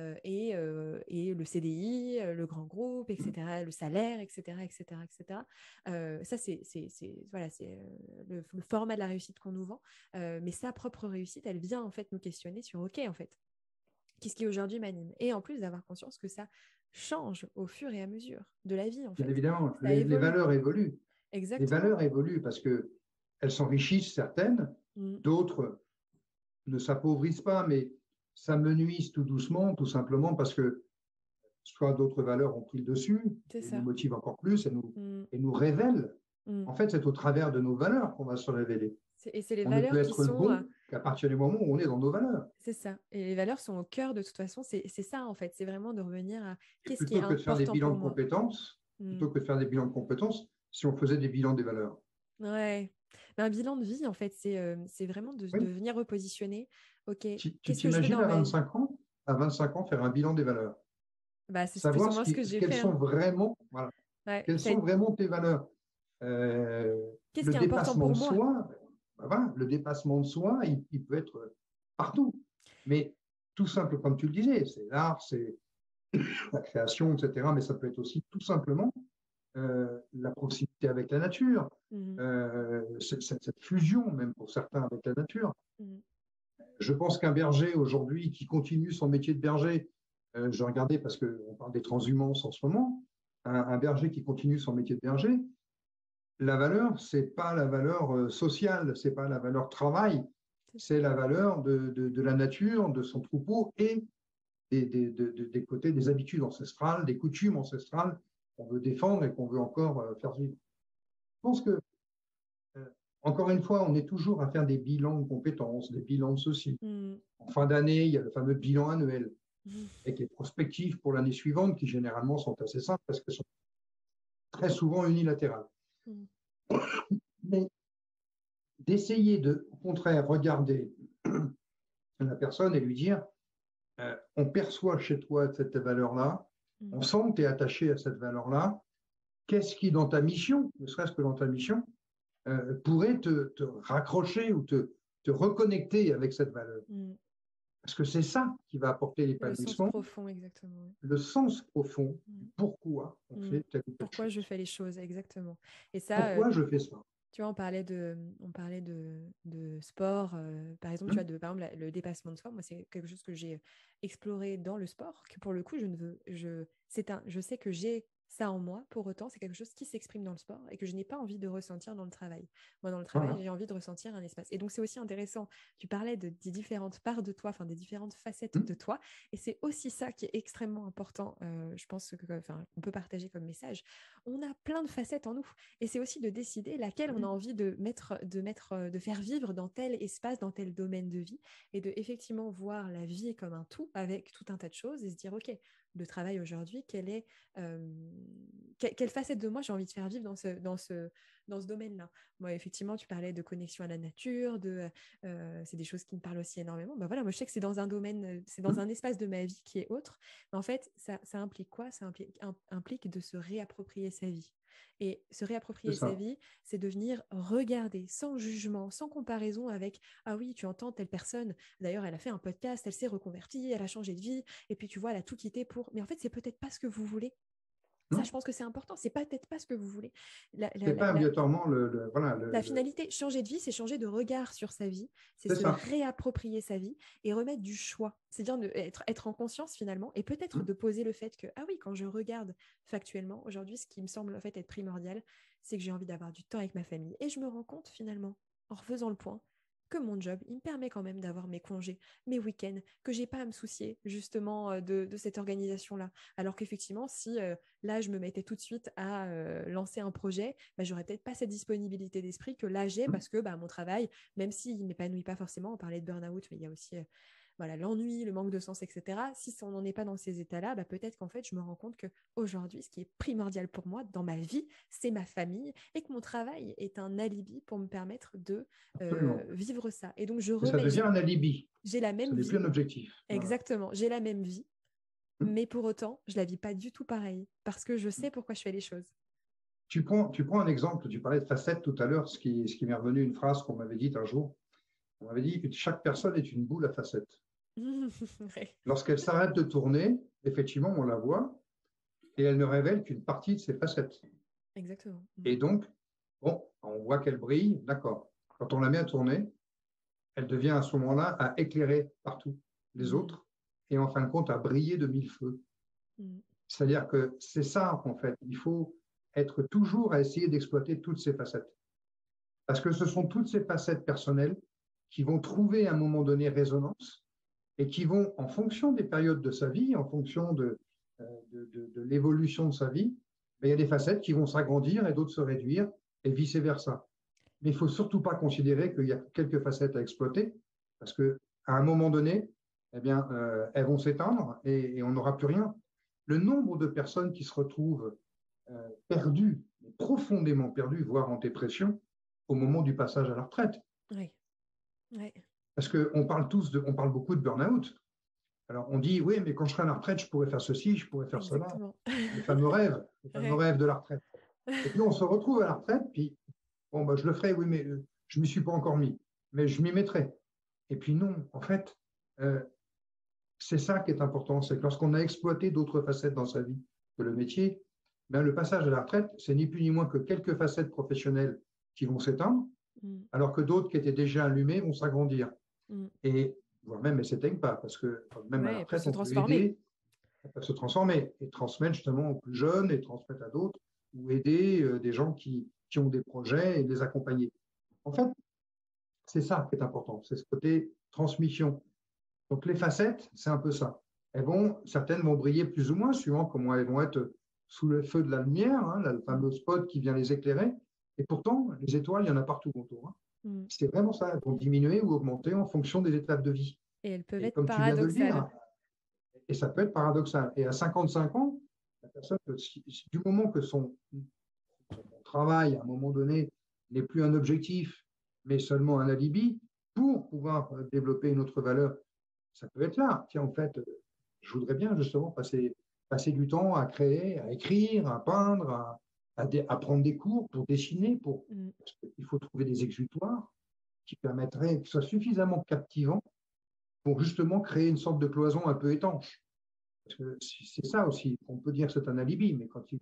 et le CDI, le grand groupe, etc., le salaire, etc., etc., etc. Ça, voilà, c'est le format de la réussite qu'on nous vend. Mais sa propre réussite, elle vient en fait nous questionner sur, ok, en fait, qu'est-ce qui aujourd'hui m'anime? Et en plus d'avoir conscience que ça change au fur et à mesure de la vie, en Bien fait. évidemment, Ça les évolue. valeurs évoluent. Les Exactement. valeurs évoluent parce qu'elles s'enrichissent, certaines, Mm. d'autres ne s'appauvrissent pas, mais s'amenuisent tout doucement, tout simplement parce que soit d'autres valeurs ont pris le dessus C'est et nous ça. motivent encore plus Mm. et nous révèlent. Mm. En fait, c'est au travers de nos valeurs qu'on va se révéler. Et c'est les On ne peut valeurs qui être sont, bon qu'à partir du moment où on est dans nos valeurs. c'est ça. Et les valeurs sont au cœur de toute façon. C'est ça, en fait. C'est vraiment de revenir à Et qu'est-ce qui est plutôt que de faire des important bilans pour de moi. compétences, Mm. plutôt que de faire des bilans de compétences, si on faisait des bilans des valeurs. Ouais. Mais un bilan de vie, en fait, c'est vraiment de Oui. venir repositionner. OK, Tu qu'est-ce que je veux t'imagines dans à ma vie? 25 ans, faire un bilan des valeurs, Bah, c'est plus ou savoir moins ce que j'ai quelles fait, hein. sont vraiment, voilà, Ouais. quelles sont vraiment tes valeurs. Euh, Qu'est-ce le qui est important dépassement pour de moi? soi, ben voilà, le dépassement de soi, il peut être partout. Mais tout simple, comme tu le disais, c'est l'art, c'est la création, etc. Mais ça peut être aussi tout simplement la proximité avec la nature, Mhm. cette fusion, même pour certains, avec la nature. Mhm. Je pense qu'un berger aujourd'hui qui continue son métier de berger, je regardais parce qu'on parle des transhumances en ce moment, un berger qui continue son métier de berger, la valeur, c'est pas la valeur sociale, c'est pas la valeur travail, C'est ça. c'est la valeur de la nature, de son troupeau et des côtés des habitudes ancestrales, des coutumes ancestrales qu'on veut défendre et qu'on veut encore faire vivre. Je pense que, euh, encore une fois, on est toujours à faire des bilans de compétences, des bilans de ceci. Mhm. En fin d'année, il y a le fameux bilan annuel Mhm. avec les prospectives pour l'année suivante qui généralement sont assez simples parce qu'elles sont très souvent unilatérales. Mhm. Mais d'essayer de, au contraire, regarder la personne et lui dire on perçoit chez toi cette valeur-là, Mhm. on sent que tu es attaché à cette valeur-là. Qu'est-ce qui, dans ta mission, ne serait-ce que dans ta mission, pourrait te raccrocher ou te reconnecter avec cette valeur? Mhm. Parce que c'est ça qui va apporter Le sens l'épanouissement, profond, exactement. le sens profond du Mhm. pourquoi on Mhm. fait telle ou telle Pourquoi je chose. fais les choses, exactement. Et ça, Pourquoi je fais ça? tu vois, on parlait de sport, par exemple, tu vois, Hum, par exemple, le dépassement de soi. Moi, c'est quelque chose que j'ai exploré dans le sport, que pour le coup, je sais que j'ai ça en moi. Pour autant, c'est quelque chose qui s'exprime dans le sport et que je n'ai pas envie de ressentir dans le travail. Moi, dans le travail, Voilà. j'ai envie de ressentir un espace. Et donc, c'est aussi intéressant. Tu parlais des différentes parts de toi, enfin, des différentes facettes Hum, de toi. Et c'est aussi ça qui est extrêmement important. Je pense enfin, on peut partager comme message. On a plein de facettes en nous. Et c'est aussi de décider laquelle on a oui, envie de faire vivre dans tel espace, dans tel domaine de vie, et de effectivement voir la vie comme un tout, avec tout un tas de choses, et se dire, OK, le travail aujourd'hui, quelle facette de moi j'ai envie de faire vivre dans ce domaine-là. Moi, effectivement, tu parlais de connexion à la nature, c'est des choses qui me parlent aussi énormément. Ben voilà, moi, je sais que c'est dans un domaine, c'est dans hum, un espace de ma vie qui est autre. Mais en fait, ça implique quoi? Ça implique de se réapproprier sa vie. Et se c'est réapproprier sa ça. vie, c'est de venir regarder sans jugement, sans comparaison avec ah oui, tu entends telle personne, d'ailleurs, elle a fait un podcast, elle s'est reconvertie, elle a changé de vie, et puis tu vois, elle a tout quitté pour. Mais en fait, c'est peut-être pas ce que vous voulez. Ça, Non, je pense que c'est important. C'est peut-être pas ce que vous voulez. La, la, c'est la, pas la, obligatoirement voilà, la finalité, changer de vie, c'est changer de regard sur sa vie, c'est c'est se ça. réapproprier sa vie et remettre du choix. C'est-à-dire être en conscience finalement et peut-être Hum, de poser le fait que, ah oui, quand je regarde factuellement, aujourd'hui, ce qui me semble en fait être primordial, c'est que j'ai envie d'avoir du temps avec ma famille. Et je me rends compte finalement, en refaisant le point, que mon job, il me permet quand même d'avoir mes congés, mes week-ends, que j'ai pas à me soucier justement de cette organisation-là. Alors qu'effectivement, si là, je me mettais tout de suite à lancer un projet, bah, j'aurais peut-être pas cette disponibilité d'esprit que là j'ai parce que bah, mon travail, même s'il ne m'épanouit pas forcément, on parlait de burn-out, mais il y a aussi voilà, l'ennui, le manque de sens, etc. Si on n'en est pas dans ces états-là, bah, peut-être qu'en fait, je me rends compte qu'aujourd'hui, ce qui est primordial pour moi dans ma vie, c'est ma famille et que mon travail est un alibi pour me permettre de Absolument. vivre ça. Et donc, Et ça devient un alibi. j'ai la Ça même n'est plus vie. un objectif. Voilà. Exactement, j'ai la même vie, mais pour autant, je la vis pas du tout pareil parce que je sais pourquoi je fais les choses. Tu prends un exemple, tu parlais de facettes tout à l'heure, ce qui m'est revenu une phrase qu'on m'avait dite un jour. On m'avait dit que chaque personne est une boule à facettes. Ouais. Lorsqu'elle s'arrête de tourner, effectivement, on la voit et elle ne révèle qu'une partie de ses facettes. Exactement. Et donc, bon, on voit qu'elle brille, d'accord. Quand on la met à tourner, elle devient à ce moment-là à éclairer partout les autres et en fin de compte à briller de mille feux. C'est-à-dire que c'est ça, en fait. Il faut être toujours à essayer d'exploiter toutes ces facettes. Parce que ce sont toutes ces facettes personnelles qui vont trouver à un moment donné résonance et qui vont, en fonction des périodes de sa vie, en fonction de l'évolution de sa vie, il y a des facettes qui vont s'agrandir et d'autres se réduire et vice-versa. Mais il ne faut surtout pas considérer qu'il y a quelques facettes à exploiter parce qu'à un moment donné, eh bien, elles vont s'éteindre et on n'aura plus rien. Le nombre de personnes qui se retrouvent perdues, profondément perdues, voire en dépression, au moment du passage à la retraite. Oui. Ouais. Parce qu'on on parle beaucoup de burn-out. Alors on dit, oui, mais quand je serai à la retraite, je pourrais faire ceci, je pourrais faire Exactement. cela. Le fameux rêve de la retraite. Et puis on se retrouve à la retraite, puis bon, bah, je le ferai, oui, mais je ne m'y suis pas encore mis. Mais je m'y mettrai. Et puis non, en fait, c'est ça qui est important, c'est que lorsqu'on a exploité d'autres facettes dans sa vie que le métier, ben, le passage à la retraite, c'est ni plus ni moins que quelques facettes professionnelles qui vont s'éteindre, alors que d'autres qui étaient déjà allumées vont s'agrandir. Et voire même elles ne s'éteignent pas, parce que même à la retraite, on peut aider, elles peuvent se transformer et transmettre justement aux plus jeunes et transmettre à d'autres, ou aider des gens qui ont des projets et les accompagner. En fait, c'est ça qui est important, c'est ce côté transmission. Donc les facettes, c'est un peu ça. Certaines vont briller plus ou moins, suivant comment elles vont être sous le feu de la lumière, hein, le fameux spot qui vient les éclairer. Et pourtant, les étoiles, il y en a partout autour. Hein. C'est vraiment ça. Elles vont diminuer ou augmenter en fonction des étapes de vie. Et elles peuvent être comme tu viens de le dire, paradoxales. et ça peut être paradoxal. Et à 55 ans, la personne, du moment que son travail, à un moment donné, n'est plus un objectif, mais seulement un alibi, pour pouvoir développer une autre valeur, ça peut être là. Tiens, en fait, je voudrais bien justement passer du temps à créer, à écrire, à peindre, à prendre des cours pour dessiner. Parce qu'il faut trouver des exutoires qui permettraient que ce soit suffisamment captivant pour justement créer une sorte de cloison un peu étanche. Parce que c'est ça aussi, on peut dire que c'est un alibi, mais quand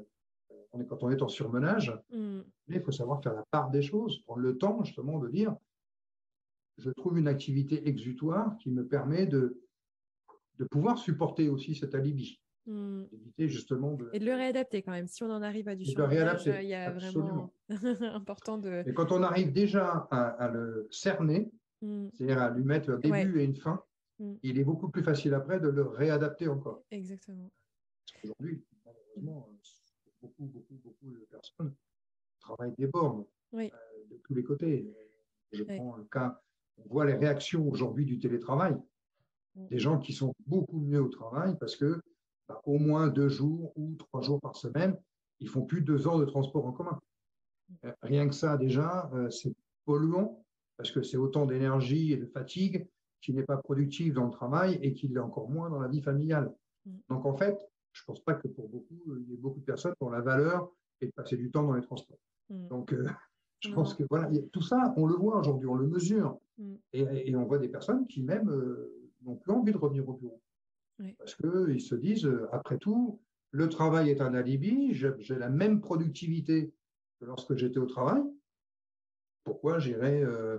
on est en surmenage, il faut savoir faire la part des choses, prendre le temps justement de dire je trouve une activité exutoire qui me permet de pouvoir supporter aussi cet alibi. D'éviter justement et de le réadapter quand même. Si on en arrive à du surmenage, il y a absolument important de… Et quand on arrive déjà à le cerner, c'est-à-dire à lui mettre un début et une fin, il est beaucoup plus facile après de le réadapter encore. Exactement. Parce qu'aujourd'hui, malheureusement, beaucoup de personnes travaillent des bornes de tous les côtés. Je prends le cas, on voit les réactions aujourd'hui du télétravail. Des gens qui sont beaucoup mieux au travail parce que au moins 2 jours ou 3 jours par semaine, ils font plus 2 heures de transport en commun. Rien que ça, déjà, c'est polluant parce que c'est autant d'énergie et de fatigue qui n'est pas productive dans le travail et qui l'est encore moins dans la vie familiale. Donc, en fait, je ne pense pas que pour beaucoup, il y ait beaucoup de personnes dont la valeur est de passer du temps dans les transports. Donc, je pense que voilà, tout ça, on le voit aujourd'hui, on le mesure. Et on voit des personnes qui même n'ont plus envie de revenir au bureau. Parce qu'ils se disent, après tout, le travail est un alibi, j'ai la même productivité que lorsque j'étais au travail. Pourquoi j'irais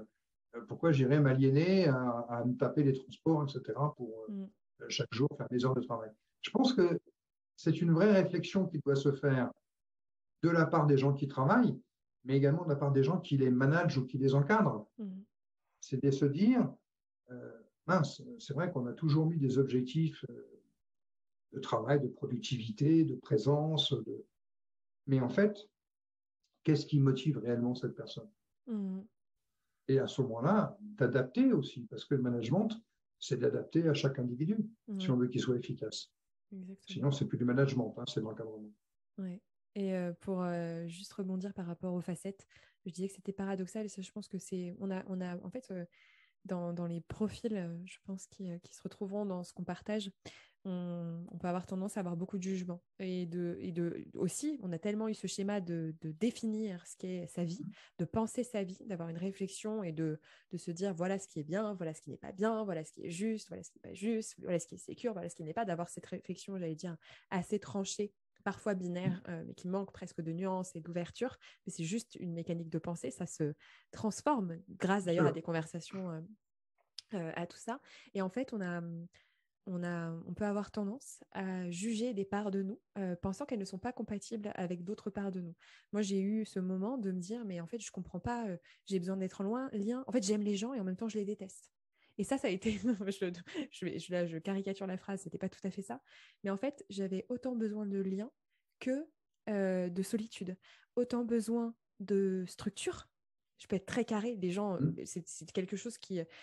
m'aliéner à me taper les transports, etc., pour chaque jour faire des heures de travail. Je pense que c'est une vraie réflexion qui doit se faire de la part des gens qui travaillent, mais également de la part des gens qui les managent ou qui les encadrent. c'est de se dire, mince, c'est vrai qu'on a toujours mis des objectifs de travail, de productivité, de présence, mais en fait, qu'est-ce qui motive réellement cette personne? Et à ce moment-là, d'adapter aussi, parce que le management, c'est d'adapter à chaque individu, si on veut qu'il soit efficace. Exactement. Sinon, c'est plus du management, c'est de l'encadrement. Ouais. Et pour juste rebondir par rapport aux facettes, je disais que c'était paradoxal, et ça, je pense que c'est... On a en fait, dans les profils, je pense, qui se retrouveront dans ce qu'on partage, on peut avoir tendance à avoir beaucoup de jugement. Aussi, on a tellement eu ce schéma de définir ce qu'est sa vie, de penser sa vie, d'avoir une réflexion et de se dire voilà ce qui est bien, voilà ce qui n'est pas bien, voilà ce qui est juste, voilà ce qui n'est pas juste, voilà ce qui est sécure, voilà ce qui n'est pas, d'avoir cette réflexion, j'allais dire, assez tranchée, parfois binaire, mais qui manque presque de nuances et d'ouverture. Mais c'est juste une mécanique de pensée, ça se transforme grâce d'ailleurs à des conversations, à tout ça. Et en fait, on peut avoir tendance à juger des parts de nous, pensant qu'elles ne sont pas compatibles avec d'autres parts de nous. Moi, j'ai eu ce moment de me dire, mais en fait, je comprends pas, j'ai besoin d'être en lien. En fait, j'aime les gens et en même temps, je les déteste. Et ça a été, je caricature la phrase, c'était pas tout à fait ça. Mais en fait, j'avais autant besoin de lien que de solitude, autant besoin de structure. Je peux être très carré. Des gens, c'est quelque chose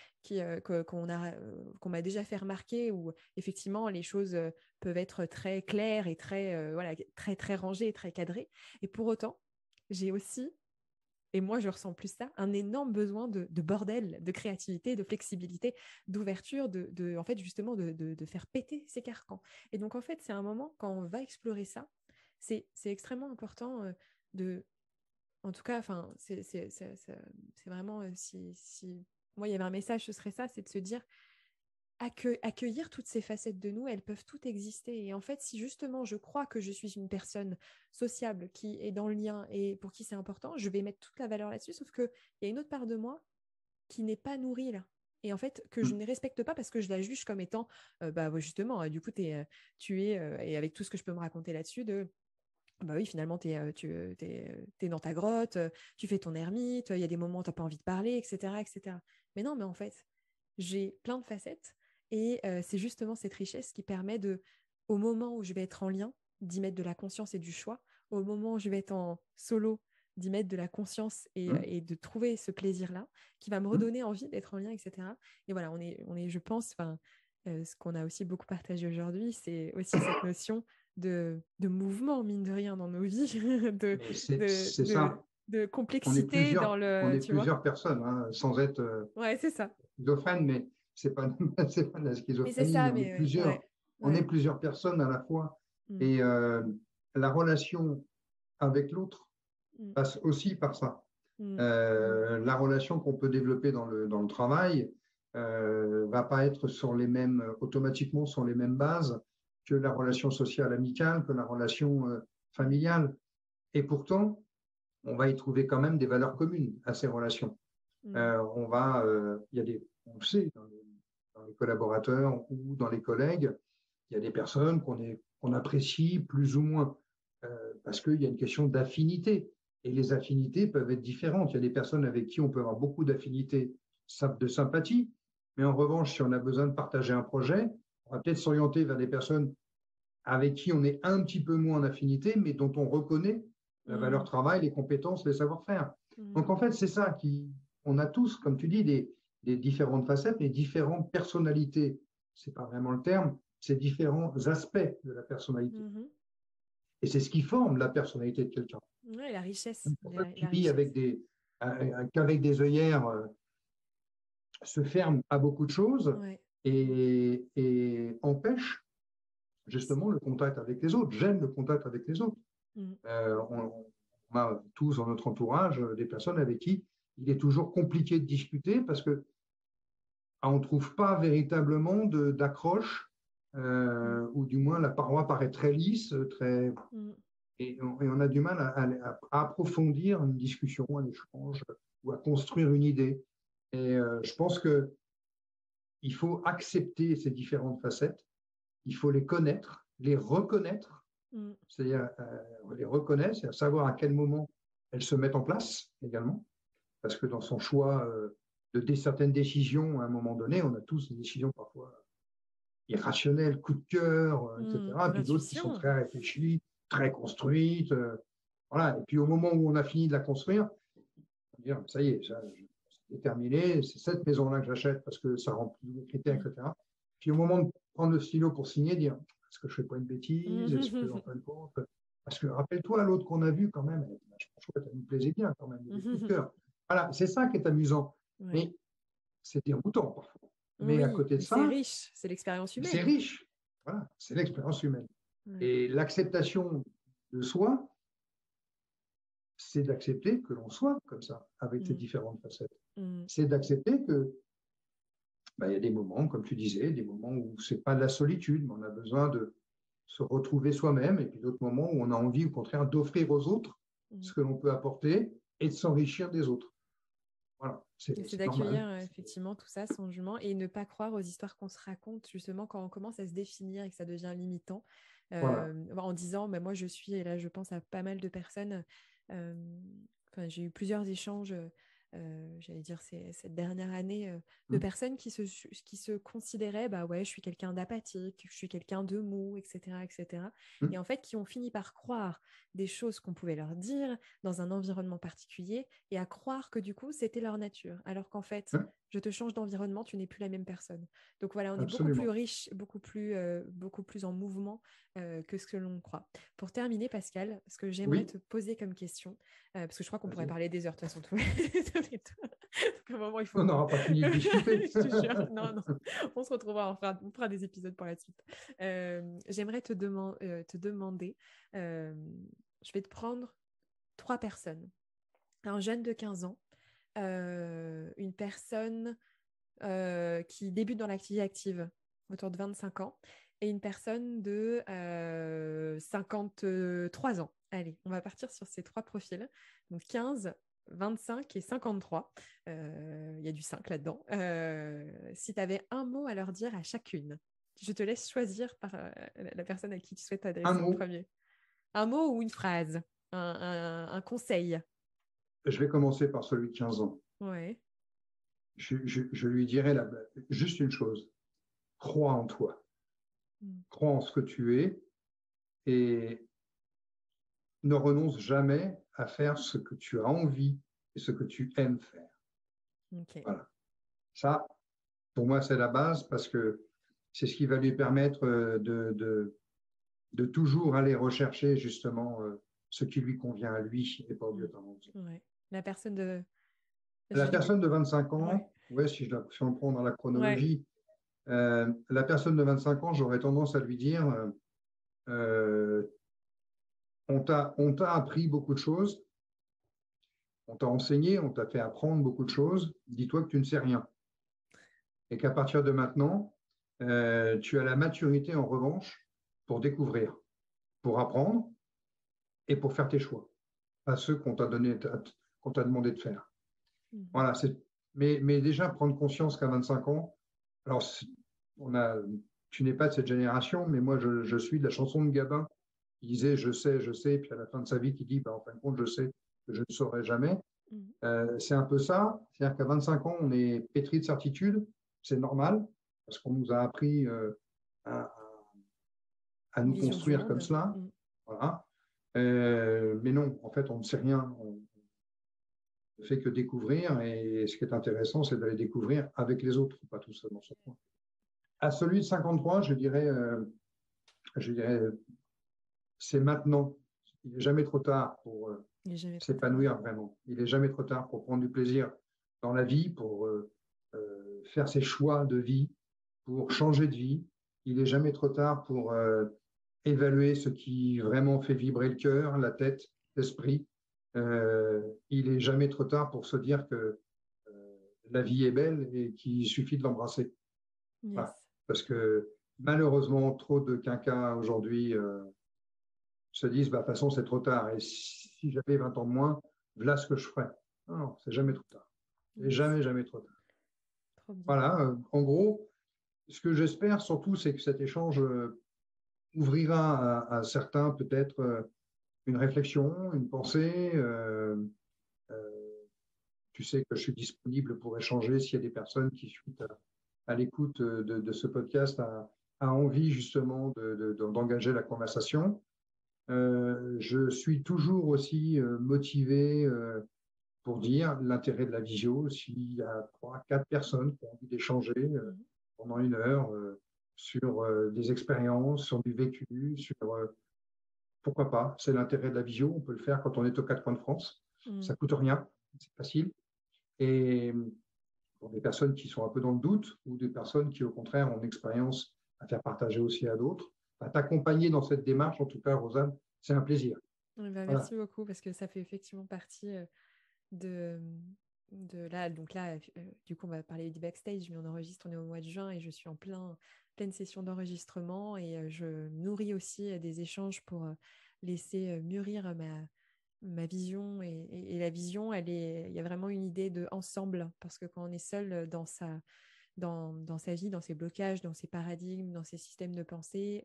qu'on m'a déjà fait remarquer, où effectivement les choses peuvent être très claires et très très rangées et très cadrées. Et pour autant, j'ai aussi, et moi je ressens plus ça, un énorme besoin de bordel, de créativité, de flexibilité, d'ouverture, en fait justement de faire péter ces carcans. Et donc en fait, c'est un moment quand on va explorer ça, c'est extrêmement important en tout cas, enfin, c'est vraiment, si moi, il y avait un message, ce serait ça, c'est de se dire, accueillir toutes ces facettes de nous, elles peuvent toutes exister. Et en fait, si justement je crois que je suis une personne sociable qui est dans le lien et pour qui c'est important, je vais mettre toute la valeur là-dessus, sauf qu'il y a une autre part de moi qui n'est pas nourrie là. Et en fait, que je ne respecte pas parce que je la juge comme étant, justement, du coup, tu es, et avec tout ce que je peux me raconter là-dessus, bah oui, finalement, tu es dans ta grotte, tu fais ton ermite, il y a des moments où tu n'as pas envie de parler, etc., etc. Mais non, mais en fait, j'ai plein de facettes et c'est justement cette richesse qui permet au moment où je vais être en lien, d'y mettre de la conscience et du choix, au moment où je vais être en solo, d'y mettre de la conscience et de trouver ce plaisir-là, qui va me redonner envie d'être en lien, etc. Et voilà, je pense, ce qu'on a aussi beaucoup partagé aujourd'hui, c'est aussi cette notion de mouvement, mine de rien, dans nos vies, c'est ça. de complexité dans le... On est plusieurs personnes, sans être ouais, c'est ça. schizophrène, mais c'est pas, c'est pas de la schizophrénie. Mais c'est ça, on est plusieurs. On est plusieurs personnes à la fois. Et la relation avec l'autre passe aussi par ça. La relation qu'on peut développer dans le travail va pas être automatiquement sur les mêmes bases que la relation sociale amicale, que la relation familiale. Et pourtant, on va y trouver quand même des valeurs communes à ces relations. Il y a on le sait, dans les collaborateurs ou dans les collègues, il y a des personnes qu'on apprécie plus ou moins parce qu'il y a une question d'affinité. Et les affinités peuvent être différentes. Il y a des personnes avec qui on peut avoir beaucoup d'affinités, de sympathie, mais en revanche, si on a besoin de partager un projet, on va peut-être s'orienter vers des personnes avec qui on est un petit peu moins en affinité, mais dont on reconnaît la valeur travail, les compétences, les savoir-faire. Donc en fait, c'est ça on a tous, comme tu dis, des différentes facettes, des différentes personnalités. C'est pas vraiment le terme, c'est différents aspects de la personnalité. Et c'est ce qui forme la personnalité de quelqu'un. Oui, la richesse. Qui vit qu'avec des œillères se ferme à beaucoup de choses et empêche justement le contact avec les autres. J'aime le contact avec les autres. On a tous dans notre entourage des personnes avec qui il est toujours compliqué de discuter parce que on ne trouve pas véritablement d'accroche ou du moins la paroi paraît très lisse, et on a du mal à approfondir une discussion, un échange ou à construire une idée. Et je pense qu'il faut accepter ces différentes facettes, il faut les connaître, les reconnaître, c'est-à-dire les reconnaître, c'est-à-dire savoir à quel moment elles se mettent en place également, parce que dans son choix certaines décisions à un moment donné. On a tous des décisions parfois irrationnelles, coup de cœur, etc. Puis d'autres qui sont très réfléchies, très construites. Voilà. Et puis au moment où on a fini de la construire, on va dire, ça y est, c'est terminé, c'est cette maison-là que j'achète parce que ça remplit les critères, etc. Puis au moment de prendre le stylo pour signer, dire, est-ce que je ne fais pas une bêtise? Est-ce que, en fin de compte, parce que rappelle-toi, l'autre qu'on a vu quand même, je trouve qu'elle nous plaisait bien quand même, il y avait coup de cœur. Voilà, c'est ça qui est amusant. Ouais. Mais c'est déroutant parfois. Mais à côté de ça, c'est riche, c'est l'expérience humaine. C'est riche, voilà, c'est l'expérience humaine. Ouais. Et l'acceptation de soi, c'est d'accepter que l'on soit comme ça, avec ces différentes facettes. C'est d'accepter que il y a des moments, comme tu disais, des moments où ce n'est pas de la solitude, mais on a besoin de se retrouver soi-même, et puis d'autres moments où on a envie, au contraire, d'offrir aux autres ce que l'on peut apporter et de s'enrichir des autres. Voilà, c'est d'accueillir effectivement tout ça sans jugement et ne pas croire aux histoires qu'on se raconte, justement, quand on commence à se définir et que ça devient limitant, en disant moi je suis, et là je pense à pas mal de personnes, j'ai eu plusieurs échanges, j'allais dire cette dernière année, de personnes qui se considéraient, je suis quelqu'un d'apathique, je suis quelqu'un de mou, etc. etc. Et en fait qui ont fini par croire des choses qu'on pouvait leur dire dans un environnement particulier et à croire que du coup c'était leur nature, alors qu'en fait je te change d'environnement, tu n'es plus la même personne. Donc voilà, on est beaucoup plus riche, beaucoup plus en mouvement que ce que l'on croit. Pour terminer, Pascal, ce que j'aimerais te poser comme question, parce que je crois qu'on pourrait parler des heures de toute façon. On n'aura pas fini de discuter. Je te jure. Non. On se retrouvera, on fera des épisodes par la suite. J'aimerais te demander, je vais te prendre 3 personnes. Un jeune de 15 ans, une personne qui débute dans l'activité active autour de 25 ans et une personne de 53 ans. Allez, on va partir sur ces 3 profils. Donc 15, 25 et 53. Il y a du 5 là-dedans. Si tu avais un mot à leur dire à chacune, je te laisse choisir par la personne à qui tu souhaites t'adresser en premier. Un mot ou une phrase, un conseil. Je vais commencer par celui de 15 ans. Ouais. Je lui dirais juste une chose. Crois en toi. Crois en ce que tu es et ne renonce jamais à faire ce que tu as envie et ce que tu aimes faire. Okay. Voilà. Ça, pour moi, c'est la base parce que c'est ce qui va lui permettre de toujours aller rechercher justement ce qui lui convient à lui et pas obligatoirement. Ouais. La personne de 25 ans, si on prend dans la chronologie, la personne de 25 ans, j'aurais tendance à lui dire on t'a appris beaucoup de choses, on t'a enseigné, on t'a fait apprendre beaucoup de choses, dis-toi que tu ne sais rien. Et qu'à partir de maintenant, tu as la maturité en revanche pour découvrir, pour apprendre et pour faire tes choix, à ceux qu'on t'a demandé de faire. Voilà, mais déjà prendre conscience qu'à 25 ans, alors tu n'es pas de cette génération, mais moi je suis de la chanson de Gabin qui disait je sais, et puis à la fin de sa vie qui dit en fin de compte je sais que je ne saurai jamais. C'est un peu ça, c'est-à-dire qu'à 25 ans on est pétri de certitude, c'est normal parce qu'on nous a appris à nous construire comme cela. Voilà. Mais non, en fait on ne sait rien. On ne fait que découvrir, et ce qui est intéressant, c'est d'aller découvrir avec les autres, pas tout seul dans son coin. À celui de 53, je dirais c'est maintenant. Il n'est jamais trop tard pour s'épanouir vraiment. Il n'est jamais trop tard pour prendre du plaisir dans la vie, pour faire ses choix de vie, pour changer de vie. Il n'est jamais trop tard pour évaluer ce qui vraiment fait vibrer le cœur, la tête, l'esprit. Il n'est jamais trop tard pour se dire que la vie est belle et qu'il suffit de l'embrasser. Yes. Voilà. Parce que malheureusement, trop de quinquas aujourd'hui se disent de toute façon, c'est trop tard. Et si j'avais 20 ans de moins, voilà ce que je ferais. Non, c'est jamais trop tard. C'est jamais trop tard. Voilà, en gros, ce que j'espère surtout, c'est que cet échange ouvrira à certains peut-être une réflexion, une pensée, tu sais que je suis disponible pour échanger s'il y a des personnes qui, suite à l'écoute de ce podcast, a envie justement d'engager la conversation. Je suis toujours aussi motivé pour dire l'intérêt de la visio. S'il y a 3, 4 personnes qui ont envie d'échanger pendant 1 heure sur des expériences, sur du vécu, sur pourquoi pas, c'est l'intérêt de la visio. On peut le faire quand on est aux 4 coins de France. Ça coûte rien, c'est facile. Et pour des personnes qui sont un peu dans le doute ou des personnes qui, au contraire, ont une expérience à faire partager aussi à d'autres, à t'accompagner dans cette démarche, en tout cas, Rosanne, c'est un plaisir. Merci beaucoup, parce que ça fait effectivement partie de là. Donc là, du coup, on va parler du backstage, mais on enregistre, on est au mois de juin et je suis en pleine session d'enregistrement et je nourris aussi des échanges pour laisser mûrir ma vision et la vision, il y a vraiment une idée de ensemble, parce que quand on est seul dans sa vie, dans ses blocages, dans ses paradigmes, dans ses systèmes de pensée,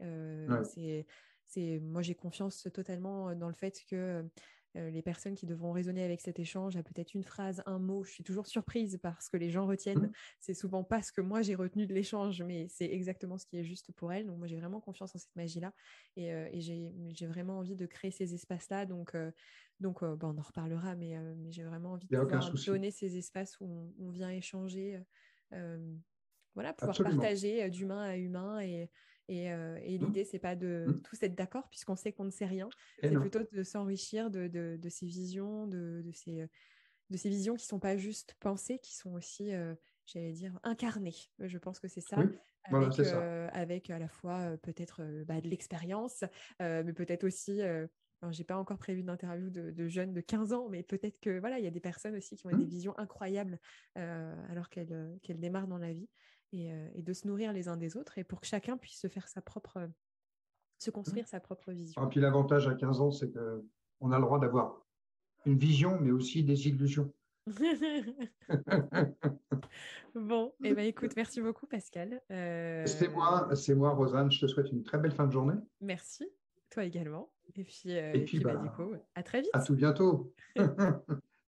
moi j'ai confiance totalement dans le fait que les personnes qui devront raisonner avec cet échange à peut-être une phrase, un mot, je suis toujours surprise parce que les gens retiennent. C'est souvent pas ce que moi j'ai retenu de l'échange, mais c'est exactement ce qui est juste pour elles. Donc moi j'ai vraiment confiance en cette magie-là et j'ai vraiment envie de créer ces espaces-là. Donc on en reparlera, mais j'ai vraiment envie de pouvoir donner ces espaces où on vient échanger, pouvoir Absolument. partager d'humain à humain et l'idée, c'est pas de tous être d'accord puisqu'on sait qu'on ne sait rien. C'est plutôt de s'enrichir de ces visions, de ces visions qui sont pas juste pensées, qui sont aussi, j'allais dire, incarnées. Je pense que c'est ça. Voilà, c'est ça. Avec à la fois peut-être de l'expérience, mais peut-être aussi... j'ai pas encore prévu d'interview de jeunes de 15 ans, mais peut-être que il y a des personnes aussi qui ont des visions incroyables alors qu'elles démarrent dans la vie. Et de se nourrir les uns des autres et pour que chacun puisse se construire sa propre vision. Et puis l'avantage à 15 ans, c'est qu'on a le droit d'avoir une vision, mais aussi des illusions. Bon, écoute, merci beaucoup Pascal. C'est moi, Rosanne, je te souhaite une très belle fin de journée. Merci, toi également. Et puis, du coup, à très vite. À tout bientôt.